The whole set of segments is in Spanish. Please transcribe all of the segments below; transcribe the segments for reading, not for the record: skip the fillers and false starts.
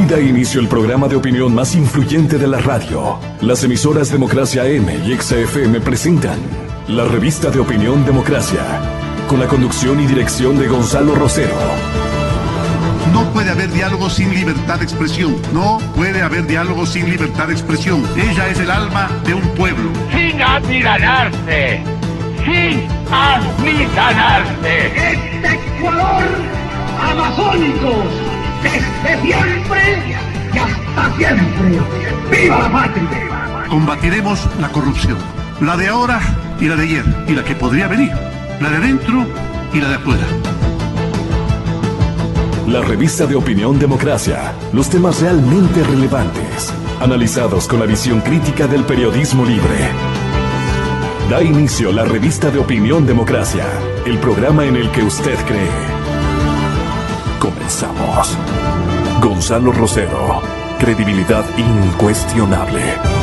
Da inicio el programa de opinión más influyente de la radio. Las emisoras Democracia AM y XFM presentan la revista de opinión Democracia, con la conducción y dirección de Gonzalo Rosero. No puede haber diálogo sin libertad de expresión. No puede haber diálogo sin libertad de expresión. Ella es el alma de un pueblo. Sin amilanarse. Sin amilanarse. Este Ecuador amazónico, desde siempre y hasta siempre. ¡Viva la patria! Combatiremos la corrupción. La de ahora y la de ayer. Y la que podría venir. La de adentro y la de afuera. La revista de opinión Democracia. Los temas realmente relevantes, analizados con la visión crítica del periodismo libre. Da inicio la revista de opinión Democracia, el programa en el que usted cree. Comenzamos. Gonzalo Rosero, credibilidad incuestionable.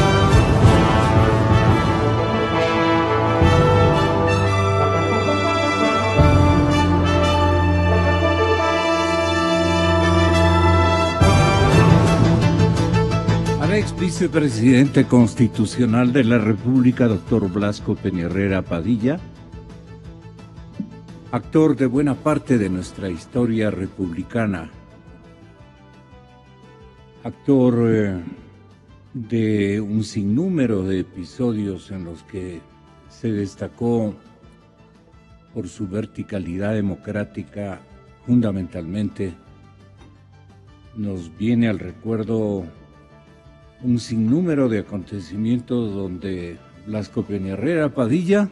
Ex vicepresidente constitucional de la República, doctor Blasco Peñarrera Padilla, actor de buena parte de nuestra historia republicana, actor de un sinnúmero de episodios en los que se destacó por su verticalidad democrática, fundamentalmente. Nos viene al recuerdo un sinnúmero de acontecimientos donde Blasco Peñarrera Padilla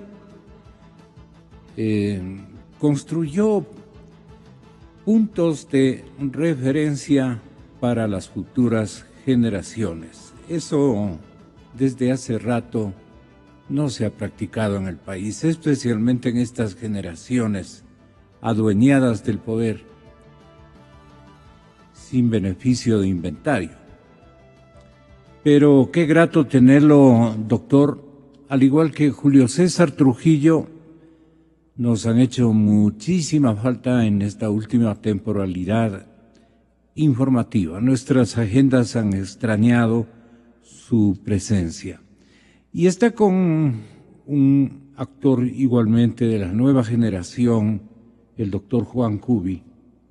construyó puntos de referencia para las futuras generaciones. Eso desde hace rato no se ha practicado en el país, especialmente en estas generaciones adueñadas del poder sin beneficio de inventario. Pero qué grato tenerlo, doctor. Al igual que Julio César Trujillo, nos han hecho muchísima falta en esta última temporalidad informativa. Nuestras agendas han extrañado su presencia. Y está con un actor igualmente de la nueva generación, el doctor Juan Cubi,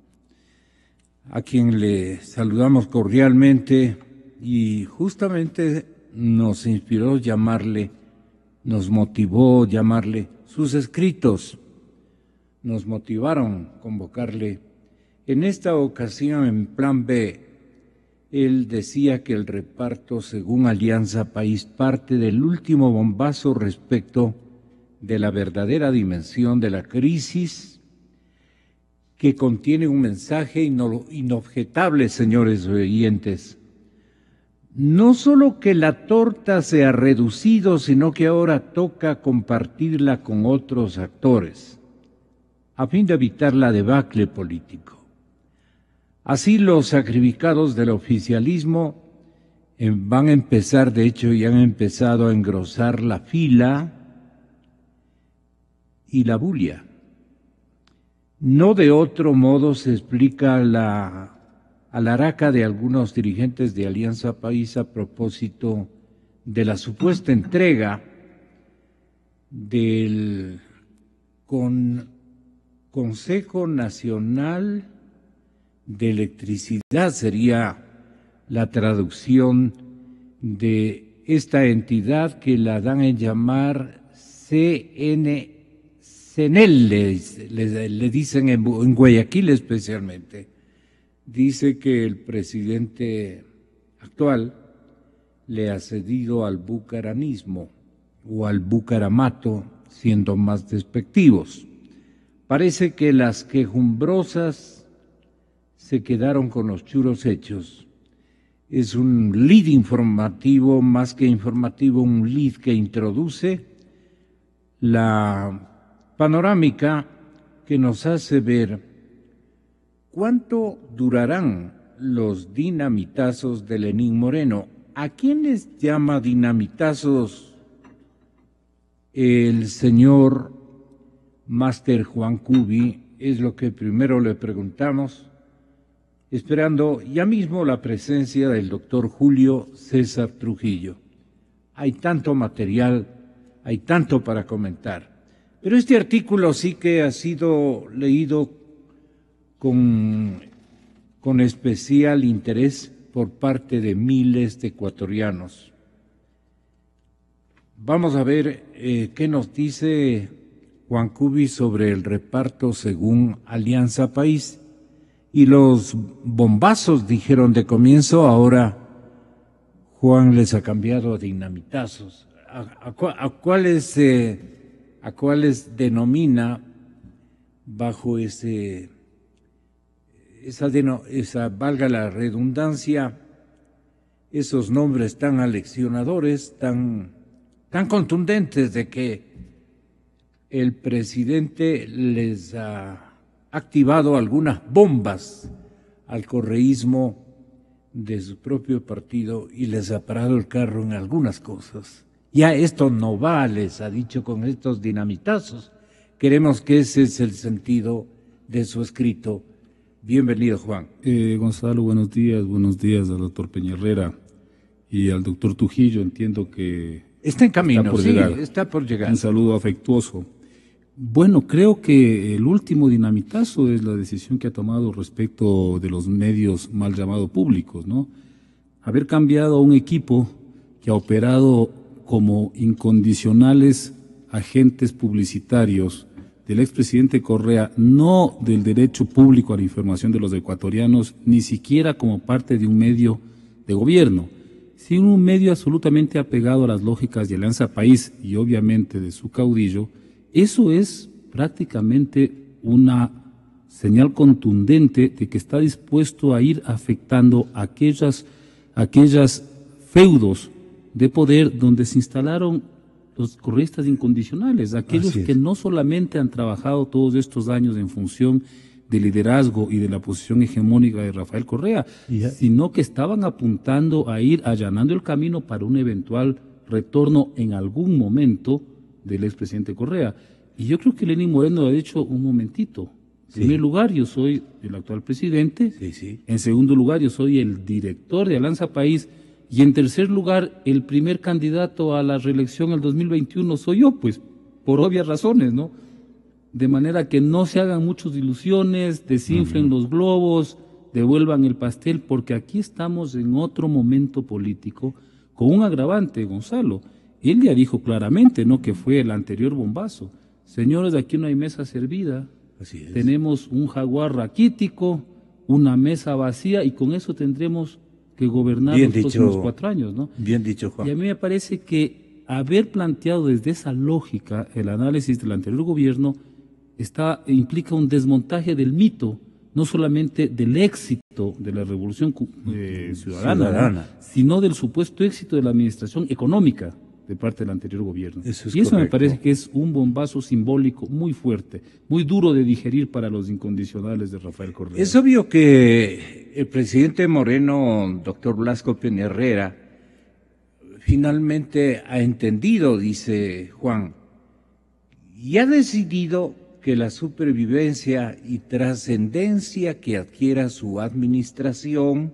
a quien le saludamos cordialmente. Y justamente nos inspiró llamarle, nos motivó llamarle, sus escritos nos motivaron convocarle. En esta ocasión, en Plan B, él decía que el reparto, según Alianza País, parte del último bombazo respecto de la verdadera dimensión de la crisis, que contiene un mensaje inobjetable, señores oyentes. No solo que la torta se ha reducido, sino que ahora toca compartirla con otros actores, a fin de evitar la debacle político. Así los sacrificados del oficialismo van a empezar, de hecho ya han empezado a engrosar la fila y la bulia. No de otro modo se explica la alaraca de algunos dirigentes de Alianza País a propósito de la supuesta entrega del Consejo Nacional de Electricidad, sería la traducción de esta entidad que la dan en llamar CNEL, le dicen en Guayaquil especialmente. Dice que el presidente actual le ha cedido al bucaranismo o al bucaramato, siendo más despectivos. Parece que las quejumbrosas se quedaron con los churos hechos. Es un lead informativo, más que informativo, un lead que introduce la panorámica que nos hace ver ¿cuánto durarán los dinamitazos de Lenín Moreno? ¿A quiénes llama dinamitazos el señor Máster Juan Cubi? Es lo que primero le preguntamos. esperando ya mismo la presencia del doctor Julio César Trujillo. Hay tanto material, hay tanto para comentar, pero este artículo sí que ha sido leído con especial interés por parte de miles de ecuatorianos. Vamos a ver qué nos dice Juan Cubi sobre el reparto según Alianza País. Y los bombazos dijeron de comienzo, ahora Juan les ha cambiado a dinamitazos. ¿A cuáles denomina bajo esa valga la redundancia, esos nombres tan aleccionadores, tan contundentes de que el presidente les ha activado algunas bombas al correísmo de su propio partido y les ha parado el carro en algunas cosas? Ya esto no va, les ha dicho con estos dinamitazos. Queremos que ese es el sentido de su escrito. Bienvenido, Juan. Gonzalo, buenos días al doctor Peña-Herrera y al doctor Trujillo. Entiendo que está en camino, está por llegar. Un saludo afectuoso. Bueno, creo que el último dinamitazo es la decisión que ha tomado respecto de los medios mal llamados públicos, ¿no? Haber cambiado a un equipo que ha operado como incondicionales agentes publicitarios del expresidente Correa, no del derecho público a la información de los ecuatorianos, ni siquiera como parte de un medio de gobierno, sino un medio absolutamente apegado a las lógicas de Alianza País y obviamente de su caudillo. Eso es prácticamente una señal contundente de que está dispuesto a ir afectando aquellas feudos de poder donde se instalaron los correístas incondicionales, aquellos que no solamente han trabajado todos estos años en función del liderazgo y de la posición hegemónica de Rafael Correa, sino que estaban apuntando a ir allanando el camino para un eventual retorno en algún momento del expresidente Correa. Y yo creo que Lenín Moreno ha dicho un momentito. En primer lugar, yo soy el actual presidente. En segundo lugar, yo soy el director de Alianza País. Y en tercer lugar, el primer candidato a la reelección en el 2021 soy yo, pues, por obvias razones, ¿no? De manera que no se hagan muchas ilusiones, desinflen los globos, devuelvan el pastel, porque aquí estamos en otro momento político con un agravante, Gonzalo. Él ya dijo claramente, ¿no?, que fue el anterior bombazo. Señores, aquí no hay mesa servida. Así es. Tenemos un jaguar raquítico, una mesa vacía, y con eso tendremos que gobernar los próximos 4 años, ¿no? Bien dicho, Juan. Y a mí me parece que haber planteado desde esa lógica el análisis del anterior gobierno implica un desmontaje del mito, no solamente del éxito de la revolución ciudadana, ¿no?, sino del supuesto éxito de la administración económica de parte del anterior gobierno. Eso me parece que es un bombazo simbólico muy fuerte, muy duro de digerir para los incondicionales de Rafael Correa. Es obvio que el presidente Moreno, doctor Blasco Peña-Herrera, finalmente ha entendido, dice Juan, y ha decidido que la supervivencia y trascendencia que adquiera su administración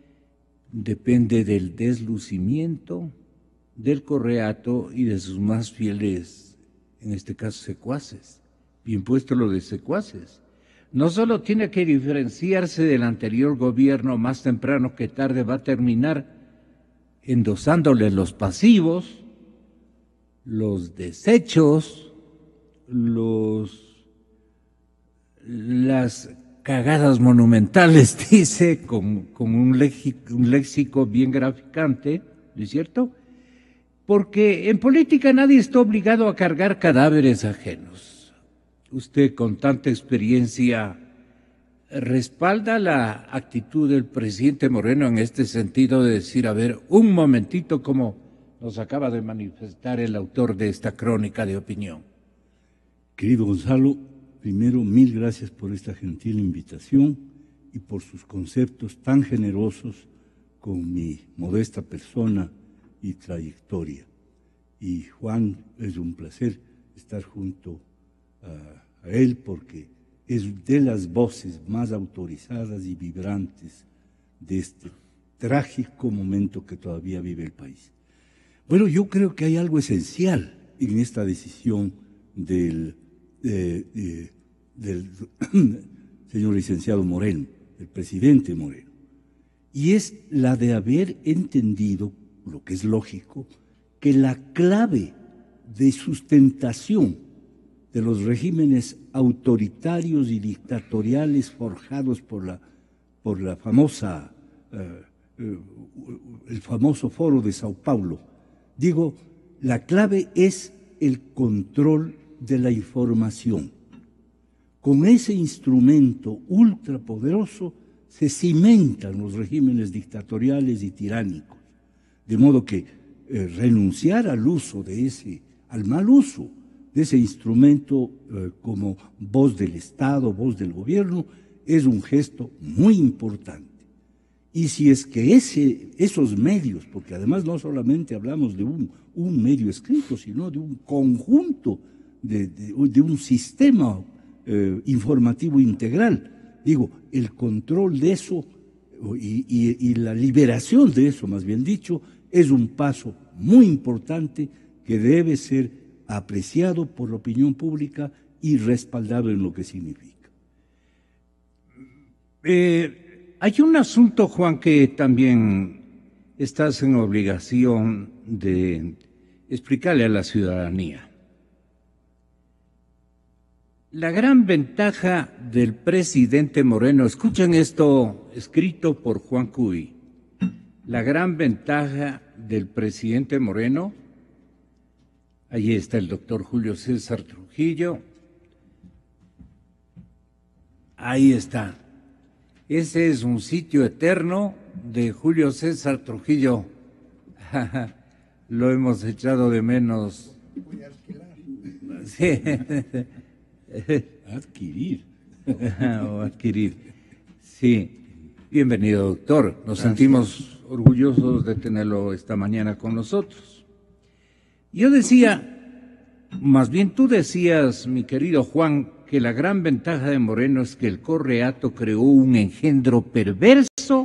depende del deslucimiento del correato y de sus más fieles, en este caso secuaces. Bien puesto lo de secuaces. No solo tiene que diferenciarse del anterior gobierno, más temprano que tarde va a terminar endosándole los pasivos, los desechos, las cagadas monumentales, dice, con un léxico bien graficante, ¿no es cierto? Porque en política nadie está obligado a cargar cadáveres ajenos. Usted, con tanta experiencia, ¿respalda la actitud del presidente Moreno en este sentido de decir, a ver, un momentito, como nos acaba de manifestar el autor de esta crónica de opinión? Querido Gonzalo, primero, 1000 gracias por esta gentil invitación y por sus conceptos tan generosos con mi modesta persona y trayectoria. Y Juan, es un placer estar junto a él porque es de las voces más autorizadas y vibrantes de este trágico momento que todavía vive el país. Bueno, yo creo que hay algo esencial en esta decisión del señor licenciado Moreno, el presidente Moreno, y es la de haber entendido, lo que es lógico, que la clave de sustentación de los regímenes autoritarios y dictatoriales forjados por la famosa, el famoso Foro de Sao Paulo, digo, la clave es el control de la información. Con ese instrumento ultrapoderoso se cimentan los regímenes dictatoriales y tiránicos, de modo que renunciar al uso de al mal uso de ese instrumento como voz del Estado, voz del gobierno, es un gesto muy importante. Y si es que esos medios, porque además no solamente hablamos de un medio escrito, sino de un conjunto, de un sistema informativo integral, digo, el control de eso y la liberación de eso, más bien dicho, es un paso muy importante que debe ser apreciado por la opinión pública y respaldado en lo que significa. Hay un asunto, Juan, que también estás en obligación de explicarle a la ciudadanía. La gran ventaja del presidente Moreno, escuchen esto escrito por Juan Cuy, la gran ventaja del presidente Moreno, ahí está el doctor Julio César Trujillo, ahí está, ese es un sitio eterno de Julio César Trujillo, lo hemos echado de menos. Voy a alquilar. Sí. Adquirir. O adquirir. Sí. Bienvenido, doctor. Nos sentimos orgullosos de tenerlo esta mañana con nosotros. Yo decía, más bien tú decías, mi querido Juan, que la gran ventaja de Moreno es que el Correato creó un engendro perverso,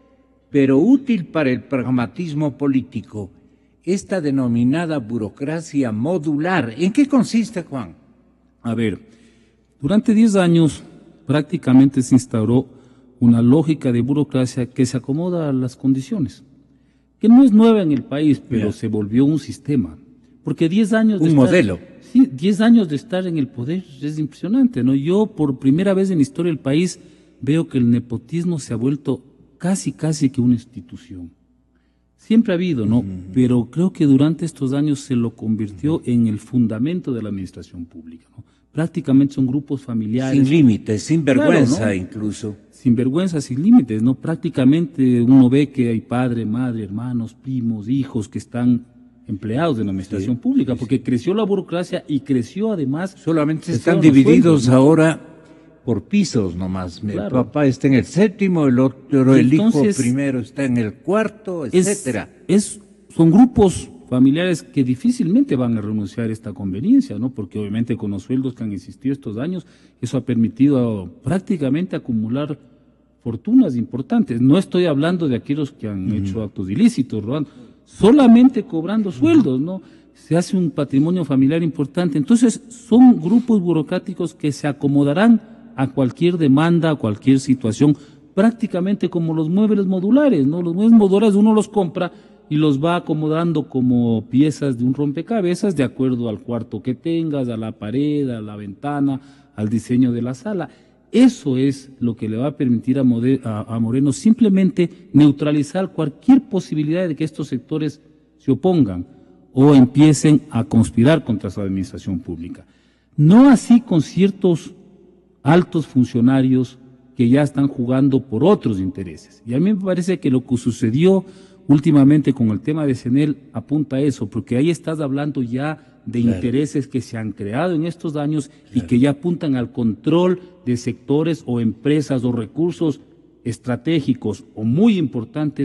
pero útil para el pragmatismo político, esta denominada burocracia modular. ¿En qué consiste, Juan? A ver, durante 10 años prácticamente se instauró una lógica de burocracia que se acomoda a las condiciones, que no es nueva en el país, pero se volvió un sistema. Porque 10 años de modelo. Sí, 10 años de estar en el poder es impresionante, ¿no? Yo por primera vez en la historia del país veo que el nepotismo se ha vuelto casi que una institución. Siempre ha habido, ¿no? Pero creo que durante estos años se lo convirtió en el fundamento de la administración pública, ¿no? Prácticamente son grupos familiares. Sin límites, sin vergüenza, claro, ¿no? Incluso. Sin vergüenza, sin límites, ¿no? Prácticamente uno ve que hay padre, madre, hermanos, primos, hijos que están empleados de la administración pública, porque creció la burocracia y creció además. Solamente están divididos sueldos, ¿no? Ahora por pisos nomás. Claro. El papá está en el 7º, el otro, el hijo primero está en el 4º, etcétera. Son grupos familiares que difícilmente van a renunciar a esta conveniencia, ¿no? Porque obviamente con los sueldos que han existido estos años, eso ha permitido prácticamente acumular fortunas importantes. No estoy hablando de aquellos que han hecho actos ilícitos, robando, solamente cobrando sueldos, ¿no? Se hace un patrimonio familiar importante. Entonces, son grupos burocráticos que se acomodarán a cualquier demanda, a cualquier situación, prácticamente como los muebles modulares, ¿no? Los muebles modulares uno los compra y los va acomodando como piezas de un rompecabezas de acuerdo al cuarto que tengas, a la pared, a la ventana, al diseño de la sala. Eso es lo que le va a permitir a Moreno simplemente neutralizar cualquier posibilidad de que estos sectores se opongan o empiecen a conspirar contra su administración pública. No así con ciertos altos funcionarios que ya están jugando por otros intereses. Y a mí me parece que lo que sucedió últimamente con el tema de CNEL apunta a eso, porque ahí estás hablando ya de intereses que se han creado en estos años y que ya apuntan al control de sectores o empresas o recursos estratégicos o muy importantes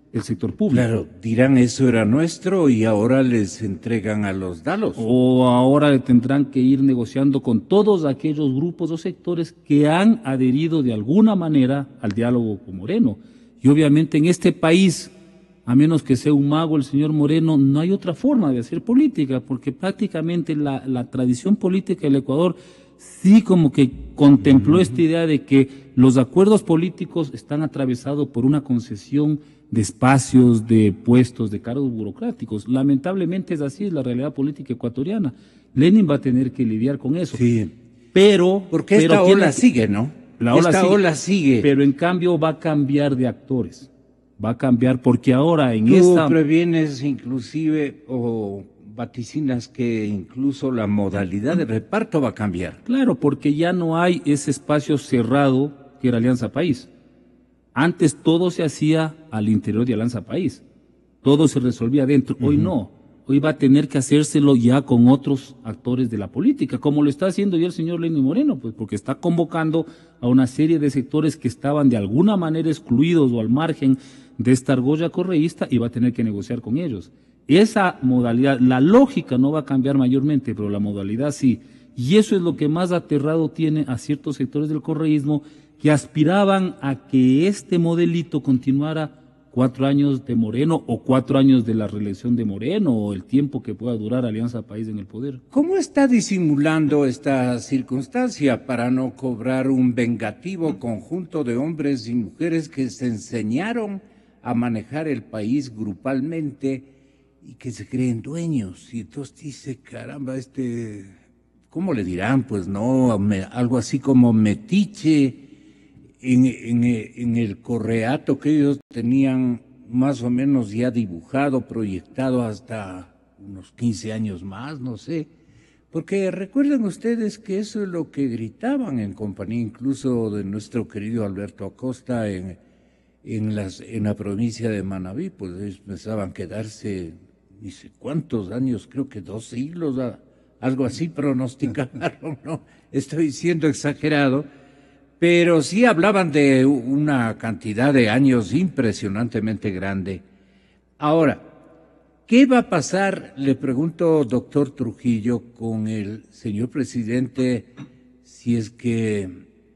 el sector público. Claro, dirán eso era nuestro y ahora les entregan a los dalos. O ahora tendrán que ir negociando con todos aquellos grupos o sectores que han adherido de alguna manera al diálogo con Moreno. Y obviamente en este país, a menos que sea un mago el señor Moreno, no hay otra forma de hacer política, porque prácticamente la tradición política del Ecuador sí como que contempló esta idea de que los acuerdos políticos están atravesados por una concesión de espacios, de puestos, de cargos burocráticos. Lamentablemente es así, es la realidad política ecuatoriana. Lenin va a tener que lidiar con eso. Sí. Porque esta ola sigue, ¿no? Esta ola sigue. Pero en cambio va a cambiar de actores. Va a cambiar porque ahora en Tú esta... previenes inclusive o vaticinas que incluso la modalidad de reparto va a cambiar. Claro, porque ya no hay ese espacio cerrado que era Alianza País. Antes todo se hacía al interior de Alianza País. Todo se resolvía adentro. Hoy no. Hoy va a tener que hacérselo ya con otros actores de la política, como lo está haciendo ya el señor Lenín Moreno, pues porque está convocando a una serie de sectores que estaban de alguna manera excluidos o al margen de esta argolla correísta y va a tener que negociar con ellos. Esa modalidad, la lógica no va a cambiar mayormente, pero la modalidad sí. Y eso es lo que más aterrado tiene a ciertos sectores del correísmo que aspiraban a que este modelito continuara 4 años de Moreno o 4 años de la reelección de Moreno o el tiempo que pueda durar Alianza País en el poder. ¿Cómo está disimulando esta circunstancia para no cobrar un vengativo conjunto de hombres y mujeres que se enseñaron a manejar el país grupalmente y que se creen dueños? Y entonces dice, caramba, ¿cómo le dirán? Pues no, algo así como metiche en el correato que ellos tenían más o menos ya dibujado, proyectado hasta unos 15 años más, no sé. Porque recuerden ustedes que eso es lo que gritaban en compañía incluso de nuestro querido Alberto Acosta en la provincia de Manabí, pues ellos pensaban quedarse ni sé cuántos años, creo que 2 siglos, algo así pronosticaron, ¿no? Estoy siendo exagerado, pero sí hablaban de una cantidad de años impresionantemente grande. Ahora, ¿qué va a pasar, le pregunto, doctor Trujillo, con el señor presidente si es que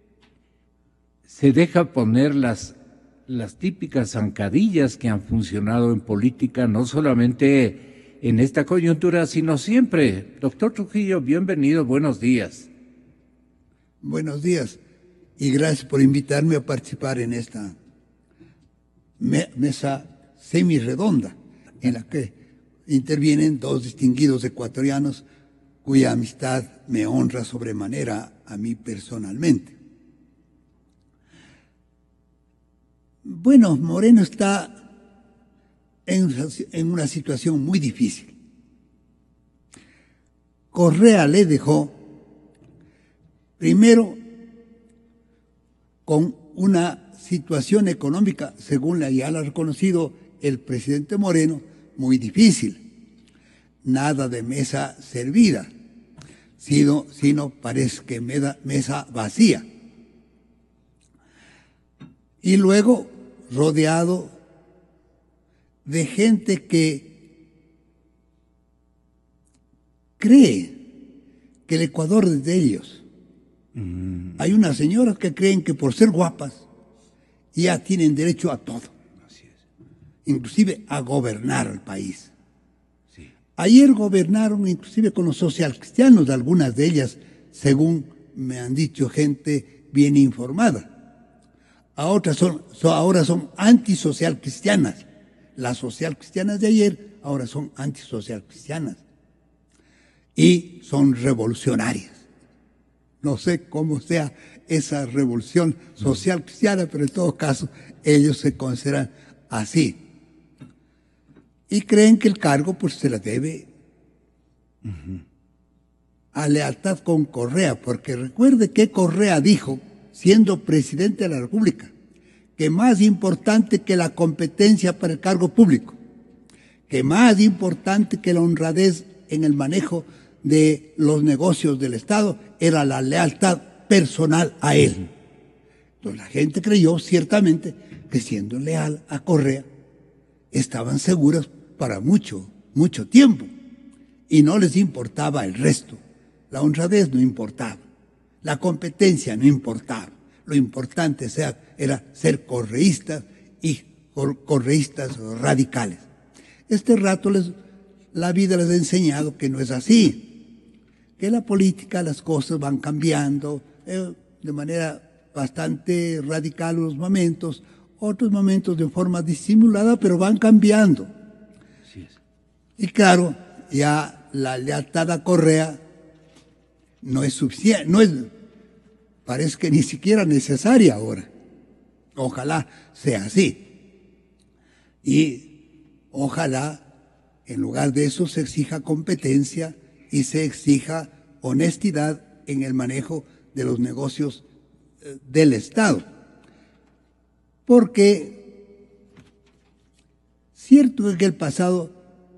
se deja poner las típicas zancadillas que han funcionado en política, no solamente en esta coyuntura, sino siempre? Doctor Trujillo, bienvenido, buenos días. Buenos días y gracias por invitarme a participar en esta mesa semirredonda en la que intervienen 2 distinguidos ecuatorianos cuya amistad me honra sobremanera a mí personalmente. Bueno, Moreno está en una situación muy difícil. Correa le dejó, primero, con una situación económica, según ya lo ha reconocido el presidente Moreno, muy difícil. Nada de mesa servida, sino parece que mesa vacía. Y luego rodeado de gente que cree que el Ecuador es de ellos. Hay unas señoras que creen que por ser guapas ya tienen derecho a todo, inclusive a gobernar el país. Sí. Ayer gobernaron inclusive con los socialcristianos, algunas de ellas, según me han dicho gente bien informada. Ahora son antisocialcristianas. Las socialcristianas de ayer ahora son antisocialcristianas y son revolucionarias. No sé cómo sea esa revolución social cristiana, pero en todo caso ellos se consideran así. Y creen que el cargo pues se la debe a lealtad con Correa, porque recuerde que Correa dijo, siendo presidente de la República, que más importante que la competencia para el cargo público, que más importante que la honradez en el manejo de los negocios del Estado era la lealtad personal a él. Entonces la gente creyó ciertamente que siendo leal a Correa estaban seguras para mucho, mucho tiempo. Y no les importaba el resto. La honradez no importaba. La competencia no importaba. Lo importante era ser correístas y correístas radicales. Este rato la vida les ha enseñado que no es así. Que la política, las cosas van cambiando de manera bastante radical unos momentos, otros momentos de forma disimulada, pero van cambiando. Así es. Y claro, ya la lealtad a Correa no es suficiente, parece que ni siquiera necesaria ahora. Ojalá sea así. Y ojalá, en lugar de eso, se exija competencia y se exija honestidad en el manejo de los negocios del Estado. Porque cierto es que el pasado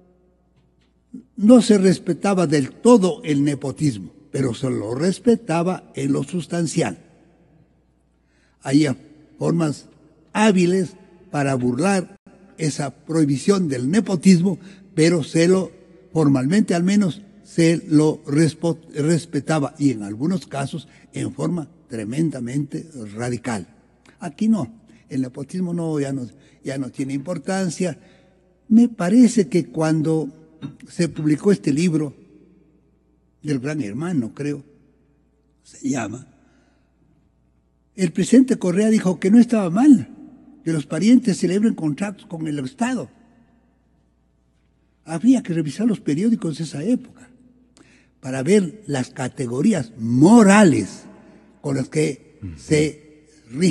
no se respetaba del todo el nepotismo, pero se lo respetaba en lo sustancial. Había formas hábiles para burlar esa prohibición del nepotismo, pero formalmente al menos, se lo respetaba, y en algunos casos en forma tremendamente radical. Aquí no, el nepotismo ya no tiene importancia. Me parece que cuando se publicó este libro del Gran Hermano, creo, se llama, el presidente Correa dijo que no estaba mal que los parientes celebren contratos con el Estado. Habría que revisar los periódicos de esa época para ver las categorías morales con las que se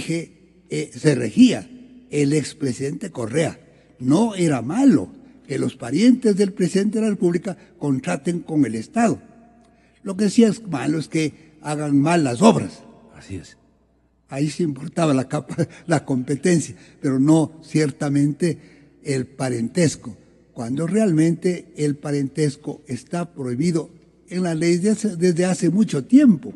regía el expresidente Correa. No era malo que los parientes del presidente de la República contraten con el Estado. Lo que sí es malo es que hagan mal las obras. Así es. Ahí sí importaba la competencia, pero no ciertamente el parentesco, cuando realmente el parentesco está prohibido en la ley desde hace mucho tiempo.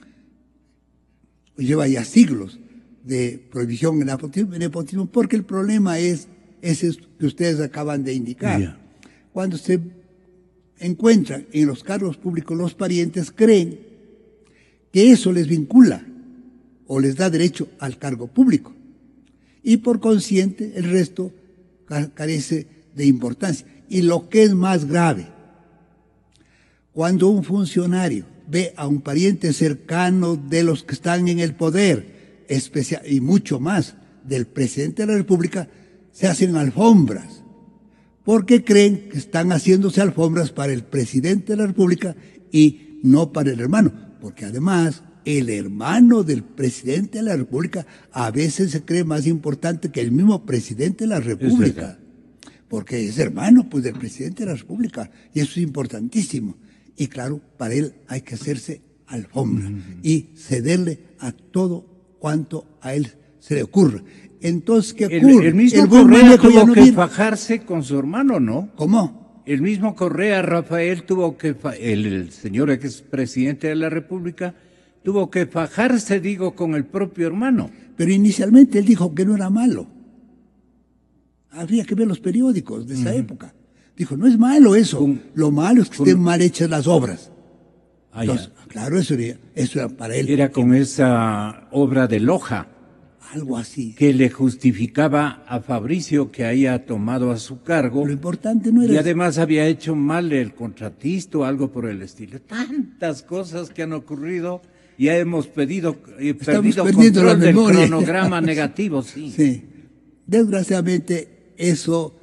Lleva ya siglos de prohibición en nepotismo, porque el problema es ese que ustedes acaban de indicar. Yeah. Cuando se encuentran en los cargos públicos, los parientes creen que eso les vincula o les da derecho al cargo público, y por consiguiente el resto carece de importancia. Y lo que es más grave, cuando un funcionario ve a un pariente cercano de los que están en el poder, y mucho más del presidente de la República, se hacen alfombras, porque creen que están haciéndose alfombras para el presidente de la República y no para el hermano, porque además el hermano del presidente de la República a veces se cree más importante que el mismo presidente de la República, porque es hermano pues del presidente de la República, y eso es importantísimo. Y claro, para él hay que hacerse alfombra y cederle a todo cuanto a él se le ocurra. Entonces, ¿qué ocurre? El mismo Correa tuvo que fajarse con su hermano, ¿no? ¿Cómo? El mismo Correa, Rafael, el señor expresidente de la República, tuvo que fajarse, con el propio hermano. Pero inicialmente él dijo que no era malo. Habría que ver los periódicos de esa época. Dijo, no es malo eso, lo malo es que estén mal hechas las obras. Entonces, claro, eso era para él. Era con esa obra de Loja. Algo así. Que le justificaba a Fabricio que haya tomado a su cargo. Lo importante no era... Y además había hecho mal el contratista o algo por el estilo. Tantas cosas que han ocurrido, ya hemos perdido control del cronograma negativo, sí. Sí. Desgraciadamente eso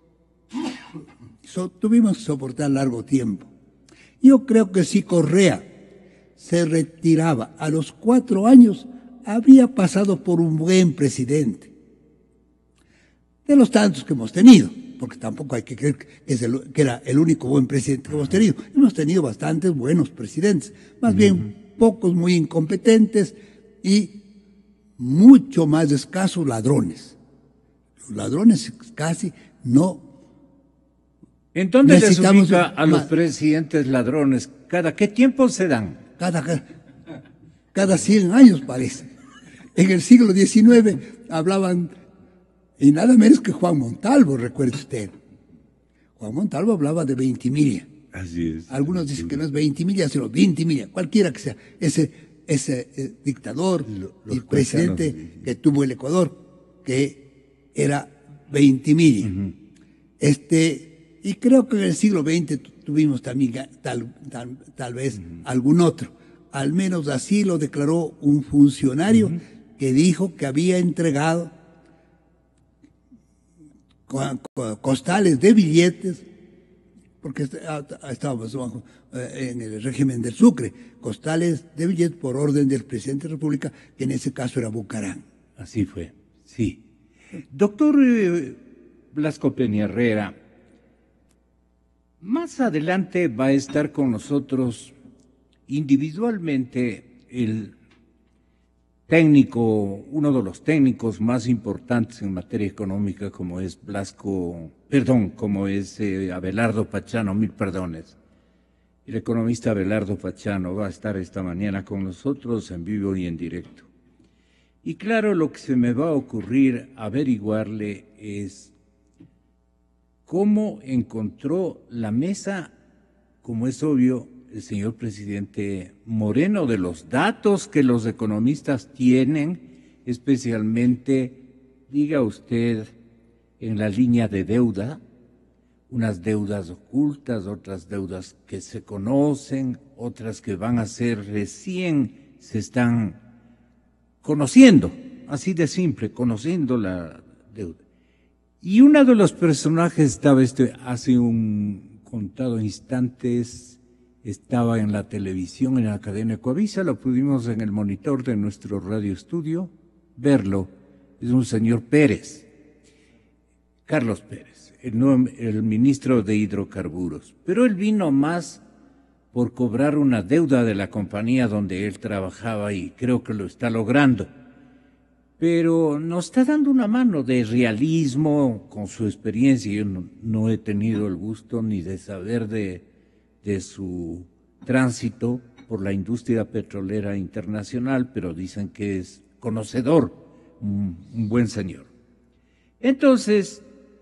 tuvimos que soportar largo tiempo. Yo creo que si Correa se retiraba a los 4 años, habría pasado por un buen presidente. De los tantos que hemos tenido, porque tampoco hay que creer que era el único buen presidente que hemos tenido. Hemos tenido bastantes buenos presidentes, más bien pocos muy incompetentes y mucho más escasos ladrones. Los ladrones casi no. ¿En dónde les ubica a los presidentes ladrones? ¿Cada qué tiempo se dan? Cada 100 años parece. En el siglo XIX hablaban Y nada menos que Juan Montalvo, recuerde usted. Juan Montalvo hablaba de 20 millas. Así es. Algunos dicen que no es 20 millas, sino 20 millas, cualquiera que sea. Ese dictador y presidente que tuvo el Ecuador, que era 20 millas. Y creo que en el siglo XX tuvimos también tal vez algún otro. Al menos así lo declaró un funcionario que dijo que había entregado costales de billetes, porque estábamos en el régimen del Sucre, costales de billetes por orden del presidente de la República, que en ese caso era Bucarán. Así fue, sí. Doctor Blasco Peña Herrera, más adelante va a estar con nosotros individualmente el técnico, uno de los técnicos más importantes en materia económica, como es Abelardo Pachano, mil perdones. El economista Abelardo Pachano va a estar esta mañana con nosotros en vivo y en directo. Y claro, lo que se me va a ocurrir averiguarle es cómo encontró la mesa, como es obvio, el señor presidente Moreno, de los datos que los economistas tienen, especialmente, diga usted, en la línea de deuda, unas deudas ocultas, otras deudas que se conocen, otras que van a ser recién, se están conociendo, así de simple, conociendo la deuda. Y uno de los personajes estaba hace un contado instantes, estaba en la televisión, en la cadena Ecuavisa, lo pudimos en el monitor de nuestro radio estudio verlo. Es un señor Pérez, Carlos Pérez, el ministro de Hidrocarburos. Pero él vino más por cobrar una deuda de la compañía donde él trabajaba y creo que lo está logrando. Pero nos está dando una mano de realismo con su experiencia. Yo no he tenido el gusto ni de saber de su tránsito por la industria petrolera internacional, pero dicen que es conocedor, un buen señor. Entonces,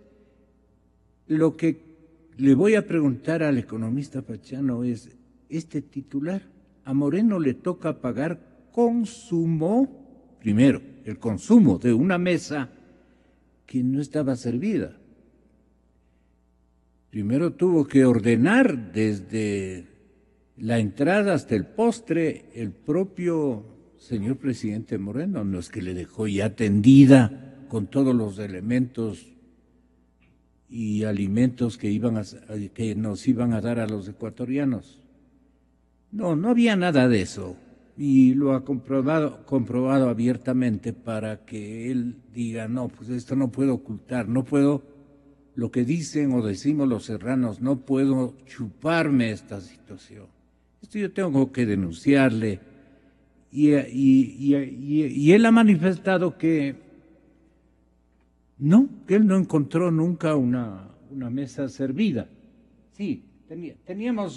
lo que le voy a preguntar al economista Pachano es, este titular, a Moreno le toca pagar consumo, primero, el consumo de una mesa que no estaba servida. Primero tuvo que ordenar desde la entrada hasta el postre el propio señor presidente Moreno, no es que le dejó ya tendida con todos los elementos y alimentos que nos iban a dar a los ecuatorianos. No había nada de eso, y lo ha comprobado abiertamente para que él diga, no, pues esto no puedo ocultar, no puedo, lo que dicen o decimos los serranos, no puedo chuparme esta situación. Esto yo tengo que denunciarle, y él ha manifestado que él no encontró nunca una mesa servida. Sí, teníamos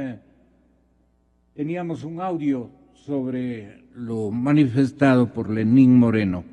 un audio sobre lo manifestado por Lenín Moreno.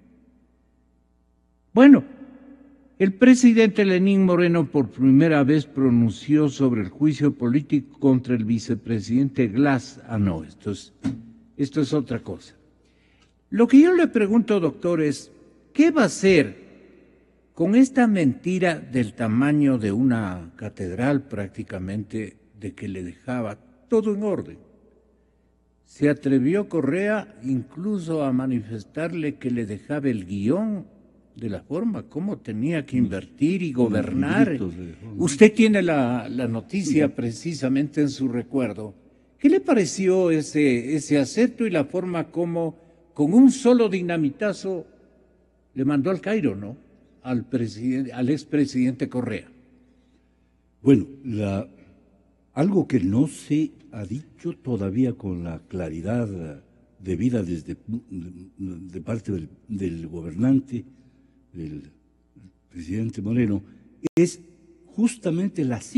Bueno, el presidente Lenín Moreno por primera vez pronunció sobre el juicio político contra el vicepresidente Glass. No, esto es otra cosa. Lo que yo le pregunto, doctor, es, ¿qué va a hacer con esta mentira del tamaño de una catedral prácticamente, de que le dejaba todo en orden? Se atrevió Correa incluso a manifestarle que le dejaba el guión de la forma como tenía que invertir y gobernar. Usted tiene la noticia precisamente en su recuerdo. ¿Qué le pareció ese acepto y la forma como con un solo dinamitazo le mandó al Cairo, ¿no?, al expresidente Correa? Bueno, algo que no se ha dicho todavía con la claridad debida de parte del gobernante, del presidente Moreno, es justamente las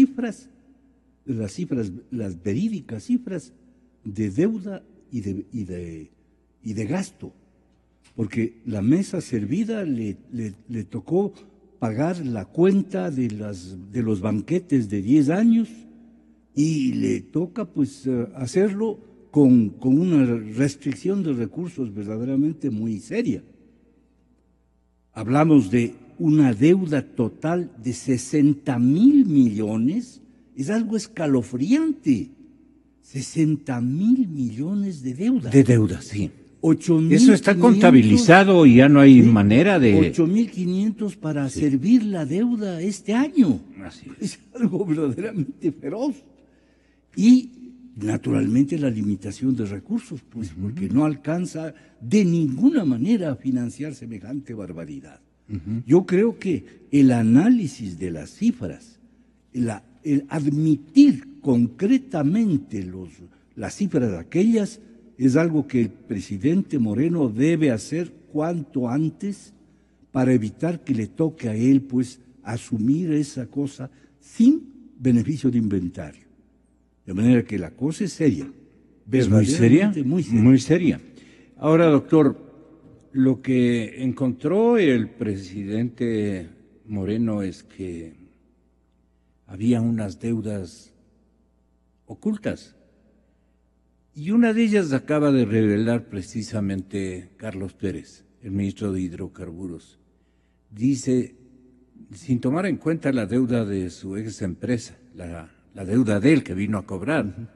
verídicas cifras de deuda y de gasto. porque la mesa servida le tocó pagar la cuenta de los banquetes de 10 años y le toca pues hacerlo con una restricción de recursos verdaderamente muy seria. Hablamos de una deuda total de 60.000 millones, es algo escalofriante. 60.000 millones de deuda. De deuda, sí. 8.500, eso está contabilizado y ya no hay manera de... 8.500 para servir la deuda este año. Así es algo verdaderamente feroz. Y naturalmente la limitación de recursos, pues porque no alcanza de ninguna manera a financiar semejante barbaridad. Yo creo que el análisis de las cifras, el admitir concretamente las cifras aquellas, es algo que el presidente Moreno debe hacer cuanto antes para evitar que le toque a él pues asumir esa cosa sin beneficio de inventario. De manera que la cosa es seria. ¿Es muy seria? Muy seria. Muy seria. Ahora, doctor, lo que encontró el presidente Moreno es que había unas deudas ocultas. Y una de ellas acaba de revelar precisamente Carlos Pérez, el ministro de Hidrocarburos. Dice, sin tomar en cuenta la deuda de su ex empresa, la deuda de él que vino a cobrar,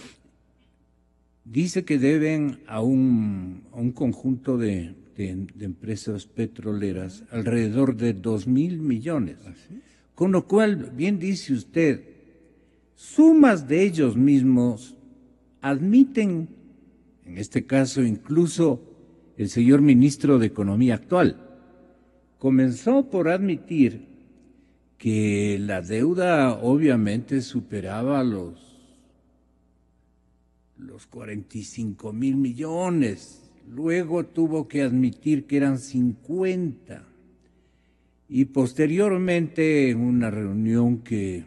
dice que deben a un conjunto de empresas petroleras alrededor de 2.000 millones. Con lo cual, bien dice usted, sumas de ellos mismos admiten, en este caso incluso el señor ministro de Economía actual, comenzó por admitir que la deuda obviamente superaba los 45.000 millones, luego tuvo que admitir que eran 50, y posteriormente en una reunión que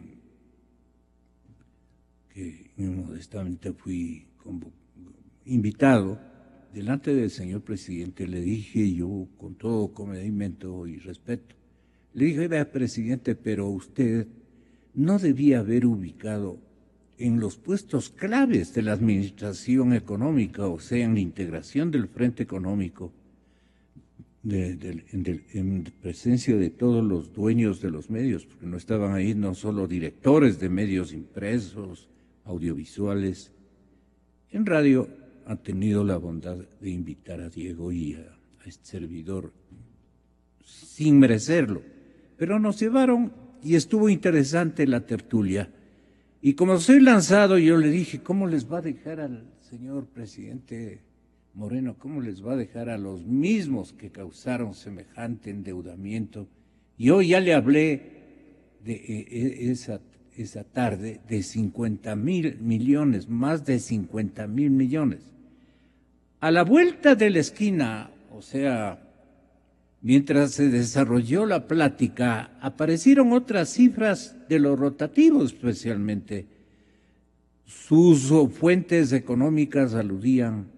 modestamente fui invitado, delante del señor presidente, le dije yo con todo comedimento y respeto, le dije, vea presidente, pero usted no debía haber ubicado en los puestos claves de la administración económica, o sea, en la integración del frente económico, en presencia de todos los dueños de los medios, porque no estaban ahí no solo directores de medios impresos, audiovisuales. En radio han tenido la bondad de invitar a Diego y a este servidor sin merecerlo, pero nos llevaron y estuvo interesante la tertulia. Y como soy lanzado, yo le dije, ¿cómo les va a dejar al señor presidente Moreno, cómo les va a dejar a los mismos que causaron semejante endeudamiento? Y hoy ya le hablé de esa tarde de 50.000 millones, más de 50.000 millones. A la vuelta de la esquina, o sea, mientras se desarrolló la plática, aparecieron otras cifras de los rotativos especialmente. Sus fuentes económicas aludían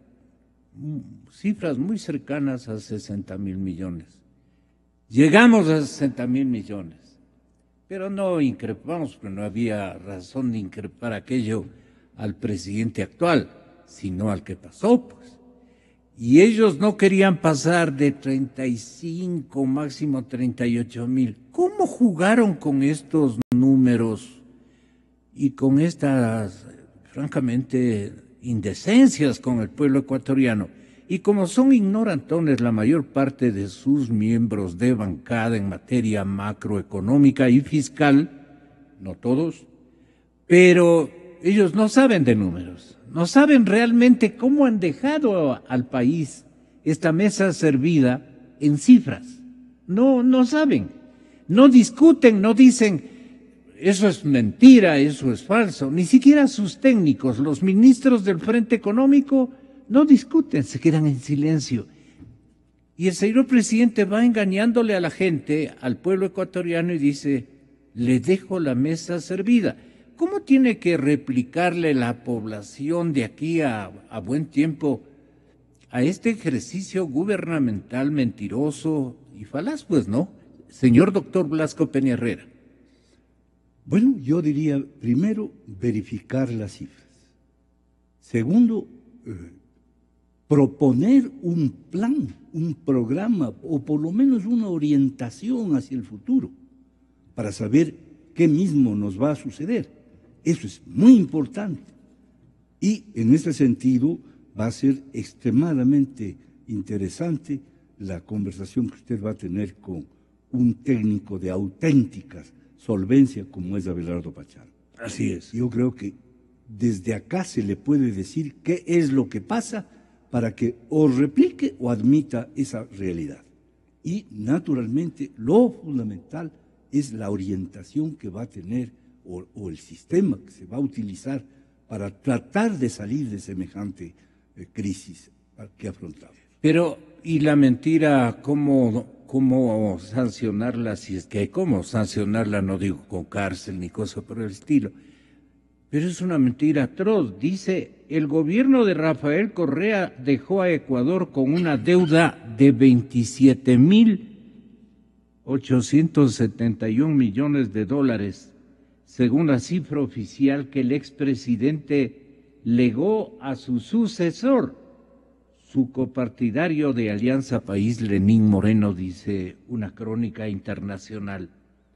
cifras muy cercanas a 60.000 millones. Llegamos a 60.000 millones. Pero no increpamos, porque no había razón de increpar aquello al presidente actual, sino al que pasó, pues. Y ellos no querían pasar de 35, máximo 38.000. ¿Cómo jugaron con estos números y con estas, francamente, indecencias con el pueblo ecuatoriano? Y como son ignorantones la mayor parte de sus miembros de bancada en materia macroeconómica y fiscal, no todos, pero ellos no saben de números, no saben realmente cómo han dejado al país esta mesa servida en cifras. No saben, no discuten, no dicen, eso es mentira, eso es falso. Ni siquiera sus técnicos, los ministros del Frente Económico, no discuten, se quedan en silencio. Y el señor presidente va engañándole a la gente, al pueblo ecuatoriano, y dice, le dejo la mesa servida. ¿Cómo tiene que replicarle la población de aquí a buen tiempo a este ejercicio gubernamental mentiroso y falaz, pues, ¿no? Señor doctor Blasco Peña Herrera. Bueno, yo diría, primero, verificar las cifras. Segundo, proponer un plan, un programa, o por lo menos una orientación hacia el futuro, para saber qué mismo nos va a suceder. Eso es muy importante. Y en ese sentido va a ser extremadamente interesante la conversación que usted va a tener con un técnico de auténtica solvencia como es Abelardo Pachán. Así es. Yo creo que desde acá se le puede decir qué es lo que pasa para que o replique o admita esa realidad. Y naturalmente lo fundamental es la orientación que va a tener o el sistema que se va a utilizar para tratar de salir de semejante crisis que afrontamos. Pero, ¿y la mentira, cómo sancionarla? Si es que hay cómo sancionarla, no digo con cárcel ni cosa por el estilo. Pero es una mentira atroz. Dice, el gobierno de Rafael Correa dejó a Ecuador con una deuda de 27.871 millones de dólares, según la cifra oficial que el expresidente legó a su sucesor, su copartidario de Alianza País, Lenín Moreno, dice una crónica internacional.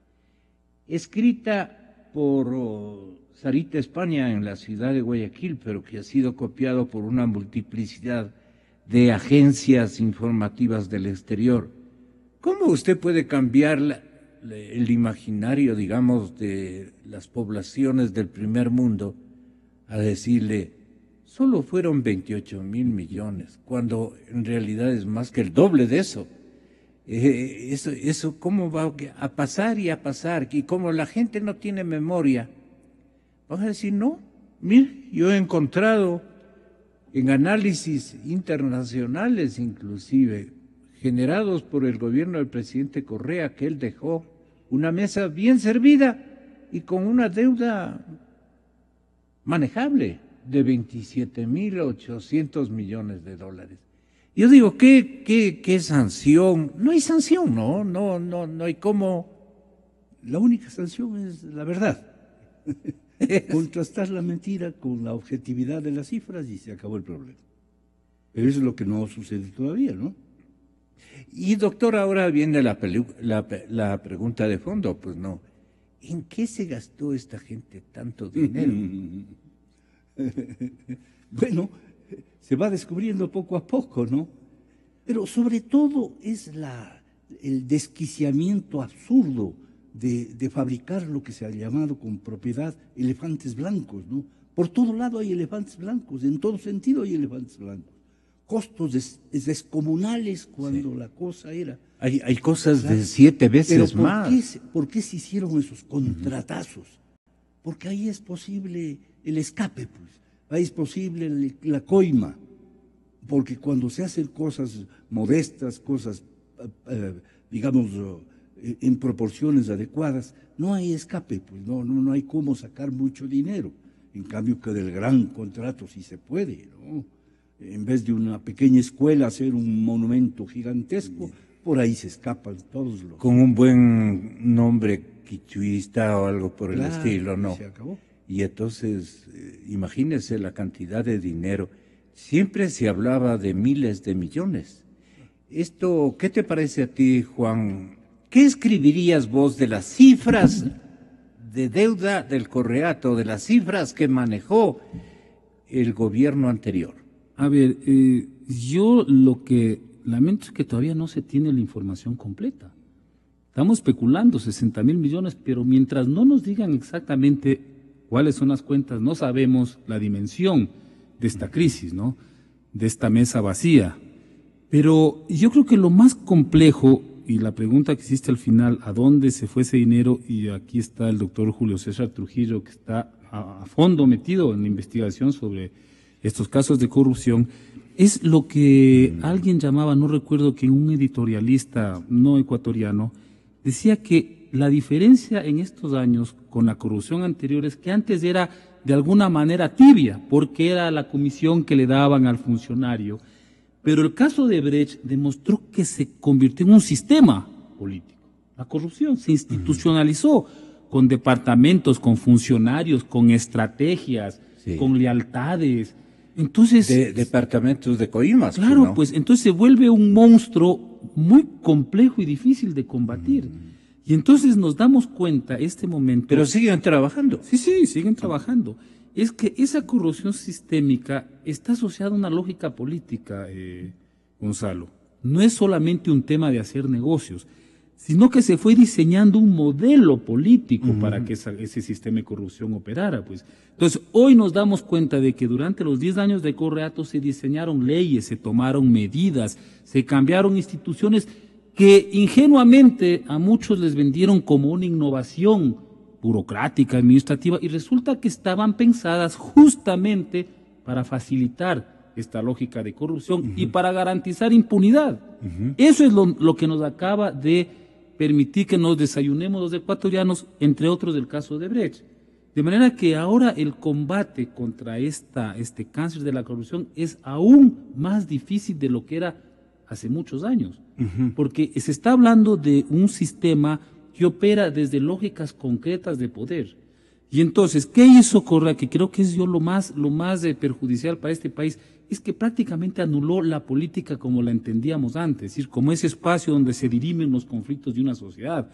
Escrita por Sarita España en la ciudad de Guayaquil, pero que ha sido copiado por una multiplicidad de agencias informativas del exterior. ¿Cómo usted puede cambiar el imaginario, digamos, de las poblaciones del primer mundo a decirle, solo fueron 28.000 millones, cuando en realidad es más que el doble de eso? Eso ¿cómo va a pasar y a pasar? Y como la gente no tiene memoria, van a decir, no, mire, yo he encontrado en análisis internacionales inclusive, generados por el gobierno del presidente Correa, que él dejó una mesa bien servida y con una deuda manejable de 27.800 millones de dólares. Yo digo, ¿qué sanción? No hay sanción, no hay cómo. La única sanción es la verdad. Contrastar la mentira con la objetividad de las cifras y se acabó el problema. Pero eso es lo que no sucede todavía, ¿no? Y doctor, ahora viene la pregunta de fondo, pues no. ¿En qué se gastó esta gente tanto dinero? Bueno, se va descubriendo poco a poco, ¿no? Pero sobre todo es el desquiciamiento absurdo de fabricar lo que se ha llamado con propiedad elefantes blancos, ¿no? Por todo lado hay elefantes blancos, en todo sentido hay elefantes blancos. Costos descomunales cuando sí. La cosa era... Hay cosas de 7 veces más. ¿Por qué se hicieron esos contratazos? Porque ahí es posible el escape, pues. Ahí es posible la coima. Porque cuando se hacen cosas modestas, cosas, digamos, en proporciones adecuadas, no hay escape, pues no hay cómo sacar mucho dinero. En cambio que del gran contrato sí se puede, ¿no? En vez de una pequeña escuela hacer un monumento gigantesco, por ahí se escapan todos los... Con un buen nombre quichuista o algo por el estilo, ¿no? Se acabó. Y entonces, imagínese la cantidad de dinero. Siempre se hablaba de miles de millones. Esto, ¿qué te parece a ti, Juan? ¿Qué escribirías vos de las cifras de deuda del Correato, de las cifras que manejó el gobierno anterior? A ver, yo lo que lamento es que todavía no se tiene la información completa. Estamos especulando 60.000 millones, pero mientras no nos digan exactamente cuáles son las cuentas, no sabemos la dimensión de esta crisis, ¿no? De esta mesa vacía. Pero yo creo que lo más complejo, y la pregunta que hiciste al final, ¿a dónde se fue ese dinero? Y aquí está el doctor Julio César Trujillo, que está a fondo metido en la investigación sobre estos casos de corrupción, es lo que alguien llamaba, no recuerdo quién, un editorialista no ecuatoriano, decía que la diferencia en estos años con la corrupción anterior es que antes era de alguna manera tibia, porque era la comisión que le daban al funcionario, Pero el caso de Brecht demostró que se convirtió en un sistema político. La corrupción se institucionalizó con departamentos, con funcionarios, con estrategias, con lealtades. Entonces, departamentos de coimas. Claro, ¿no? pues entonces se vuelve un monstruo muy complejo y difícil de combatir. Y entonces nos damos cuenta este momento. Pero siguen trabajando. Sí, siguen trabajando. Es que esa corrupción sistémica está asociada a una lógica política, Gonzalo. No es solamente un tema de hacer negocios, sino que se fue diseñando un modelo político para que ese sistema de corrupción operara, pues. Entonces, hoy nos damos cuenta de que durante los 10 años de Correato se diseñaron leyes, se tomaron medidas, se cambiaron instituciones que ingenuamente a muchos les vendieron como una innovación burocrática, administrativa, y resulta que estaban pensadas justamente para facilitar esta lógica de corrupción y para garantizar impunidad. Eso es lo que nos acaba de permitir que nos desayunemos los ecuatorianos, entre otros del caso de Brecht. De manera que ahora el combate contra este cáncer de la corrupción es aún más difícil de lo que era hace muchos años, porque se está hablando de un sistema que opera desde lógicas concretas de poder. Y entonces, ¿qué hizo Correa? Que creo que es lo más perjudicial para este país, es que prácticamente anuló la política como la entendíamos antes, es decir, como ese espacio donde se dirimen los conflictos de una sociedad,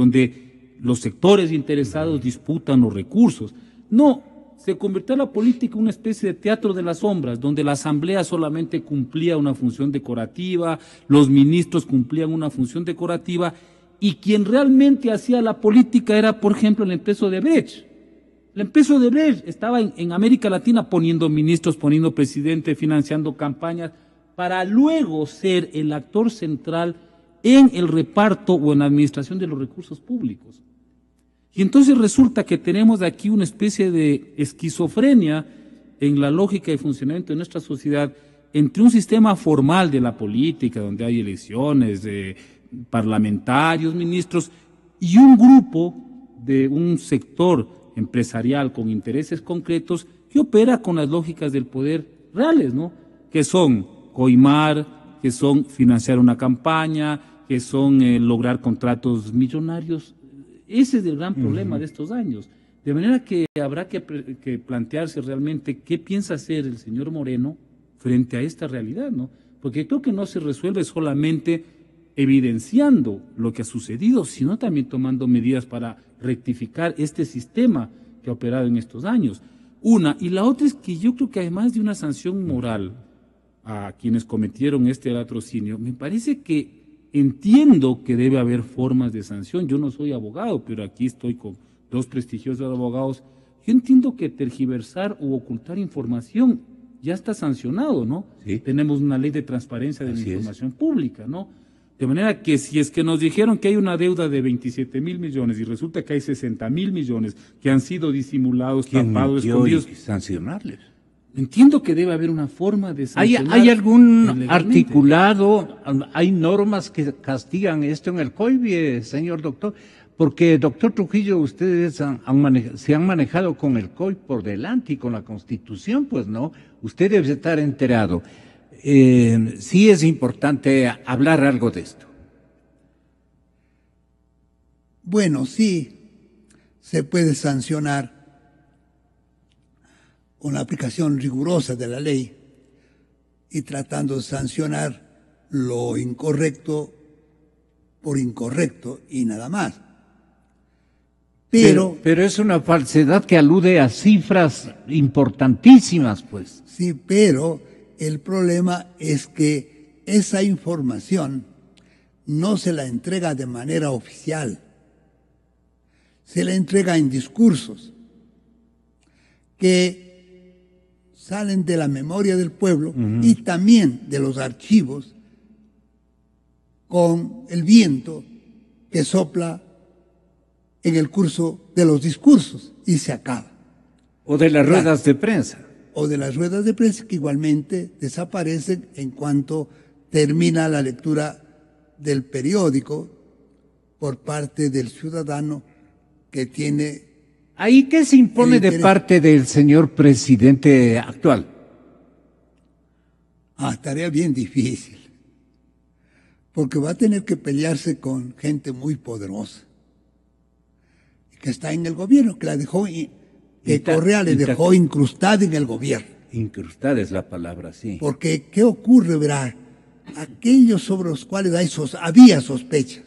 donde los sectores interesados disputan los recursos. No, se convirtió la política en una especie de teatro de las sombras, donde la asamblea solamente cumplía una función decorativa, los ministros cumplían una función decorativa, y quien realmente hacía la política era, por ejemplo, el empresario de Brecht. El empresario de Brecht estaba en América Latina poniendo ministros, poniendo presidente, financiando campañas, para luego ser el actor central en el reparto o en la administración de los recursos públicos. Y entonces resulta que tenemos aquí una especie de esquizofrenia en la lógica de funcionamiento de nuestra sociedad entre un sistema formal de la política, donde hay elecciones, parlamentarios, ministros, y un grupo de un sector empresarial con intereses concretos que opera con las lógicas del poder reales, ¿no? Que son coimar, que son financiar una campaña, que son lograr contratos millonarios. Ese es el gran problema de estos años. De manera que habrá que plantearse realmente qué piensa hacer el señor Moreno frente a esta realidad, ¿no? Porque creo que no se resuelve solamente evidenciando lo que ha sucedido, sino también tomando medidas para rectificar este sistema que ha operado en estos años. Una, y la otra es que yo creo que además de una sanción moral a quienes cometieron este latrocinio, me parece que entiendo que debe haber formas de sanción. Yo no soy abogado, pero aquí estoy con dos prestigiosos abogados. Yo entiendo que tergiversar u ocultar información ya está sancionado, ¿no? Sí. Tenemos una ley de transparencia de la información pública, ¿no? De manera que si es que nos dijeron que hay una deuda de 27.000 millones y resulta que hay 60.000 millones que han sido disimulados, tapados, escondidos. Sancionarles. Entiendo que debe haber una forma de sancionar. ¿Hay algún articulado, hay normas que castigan esto en el COIBE, señor doctor? Porque, doctor Trujillo, ustedes se han manejado con el COI por delante y con la Constitución, pues no, usted debe estar enterado. Sí es importante hablar algo de esto. Bueno, sí, se puede sancionar con la aplicación rigurosa de la ley y tratando de sancionar lo incorrecto por incorrecto y nada más. Pero es una falsedad que alude a cifras importantísimas, pues. Sí, pero el problema es que esa información no se la entrega de manera oficial, se la entrega en discursos que salen de la memoria del pueblo y también de los archivos con el viento que sopla en el curso de los discursos y se acaba. O de las ruedas de prensa. O de las ruedas de prensa que igualmente desaparecen en cuanto termina la lectura del periódico por parte del ciudadano que tiene... ¿Ahí qué se impone de parte del señor presidente actual? Tarea bien difícil, porque va a tener que pelearse con gente muy poderosa, que está en el gobierno, que la dejó, que Correa le dejó incrustada en el gobierno. Incrustada es la palabra, sí. Porque, ¿qué ocurre, verá? Aquellos sobre los cuales había sospechas,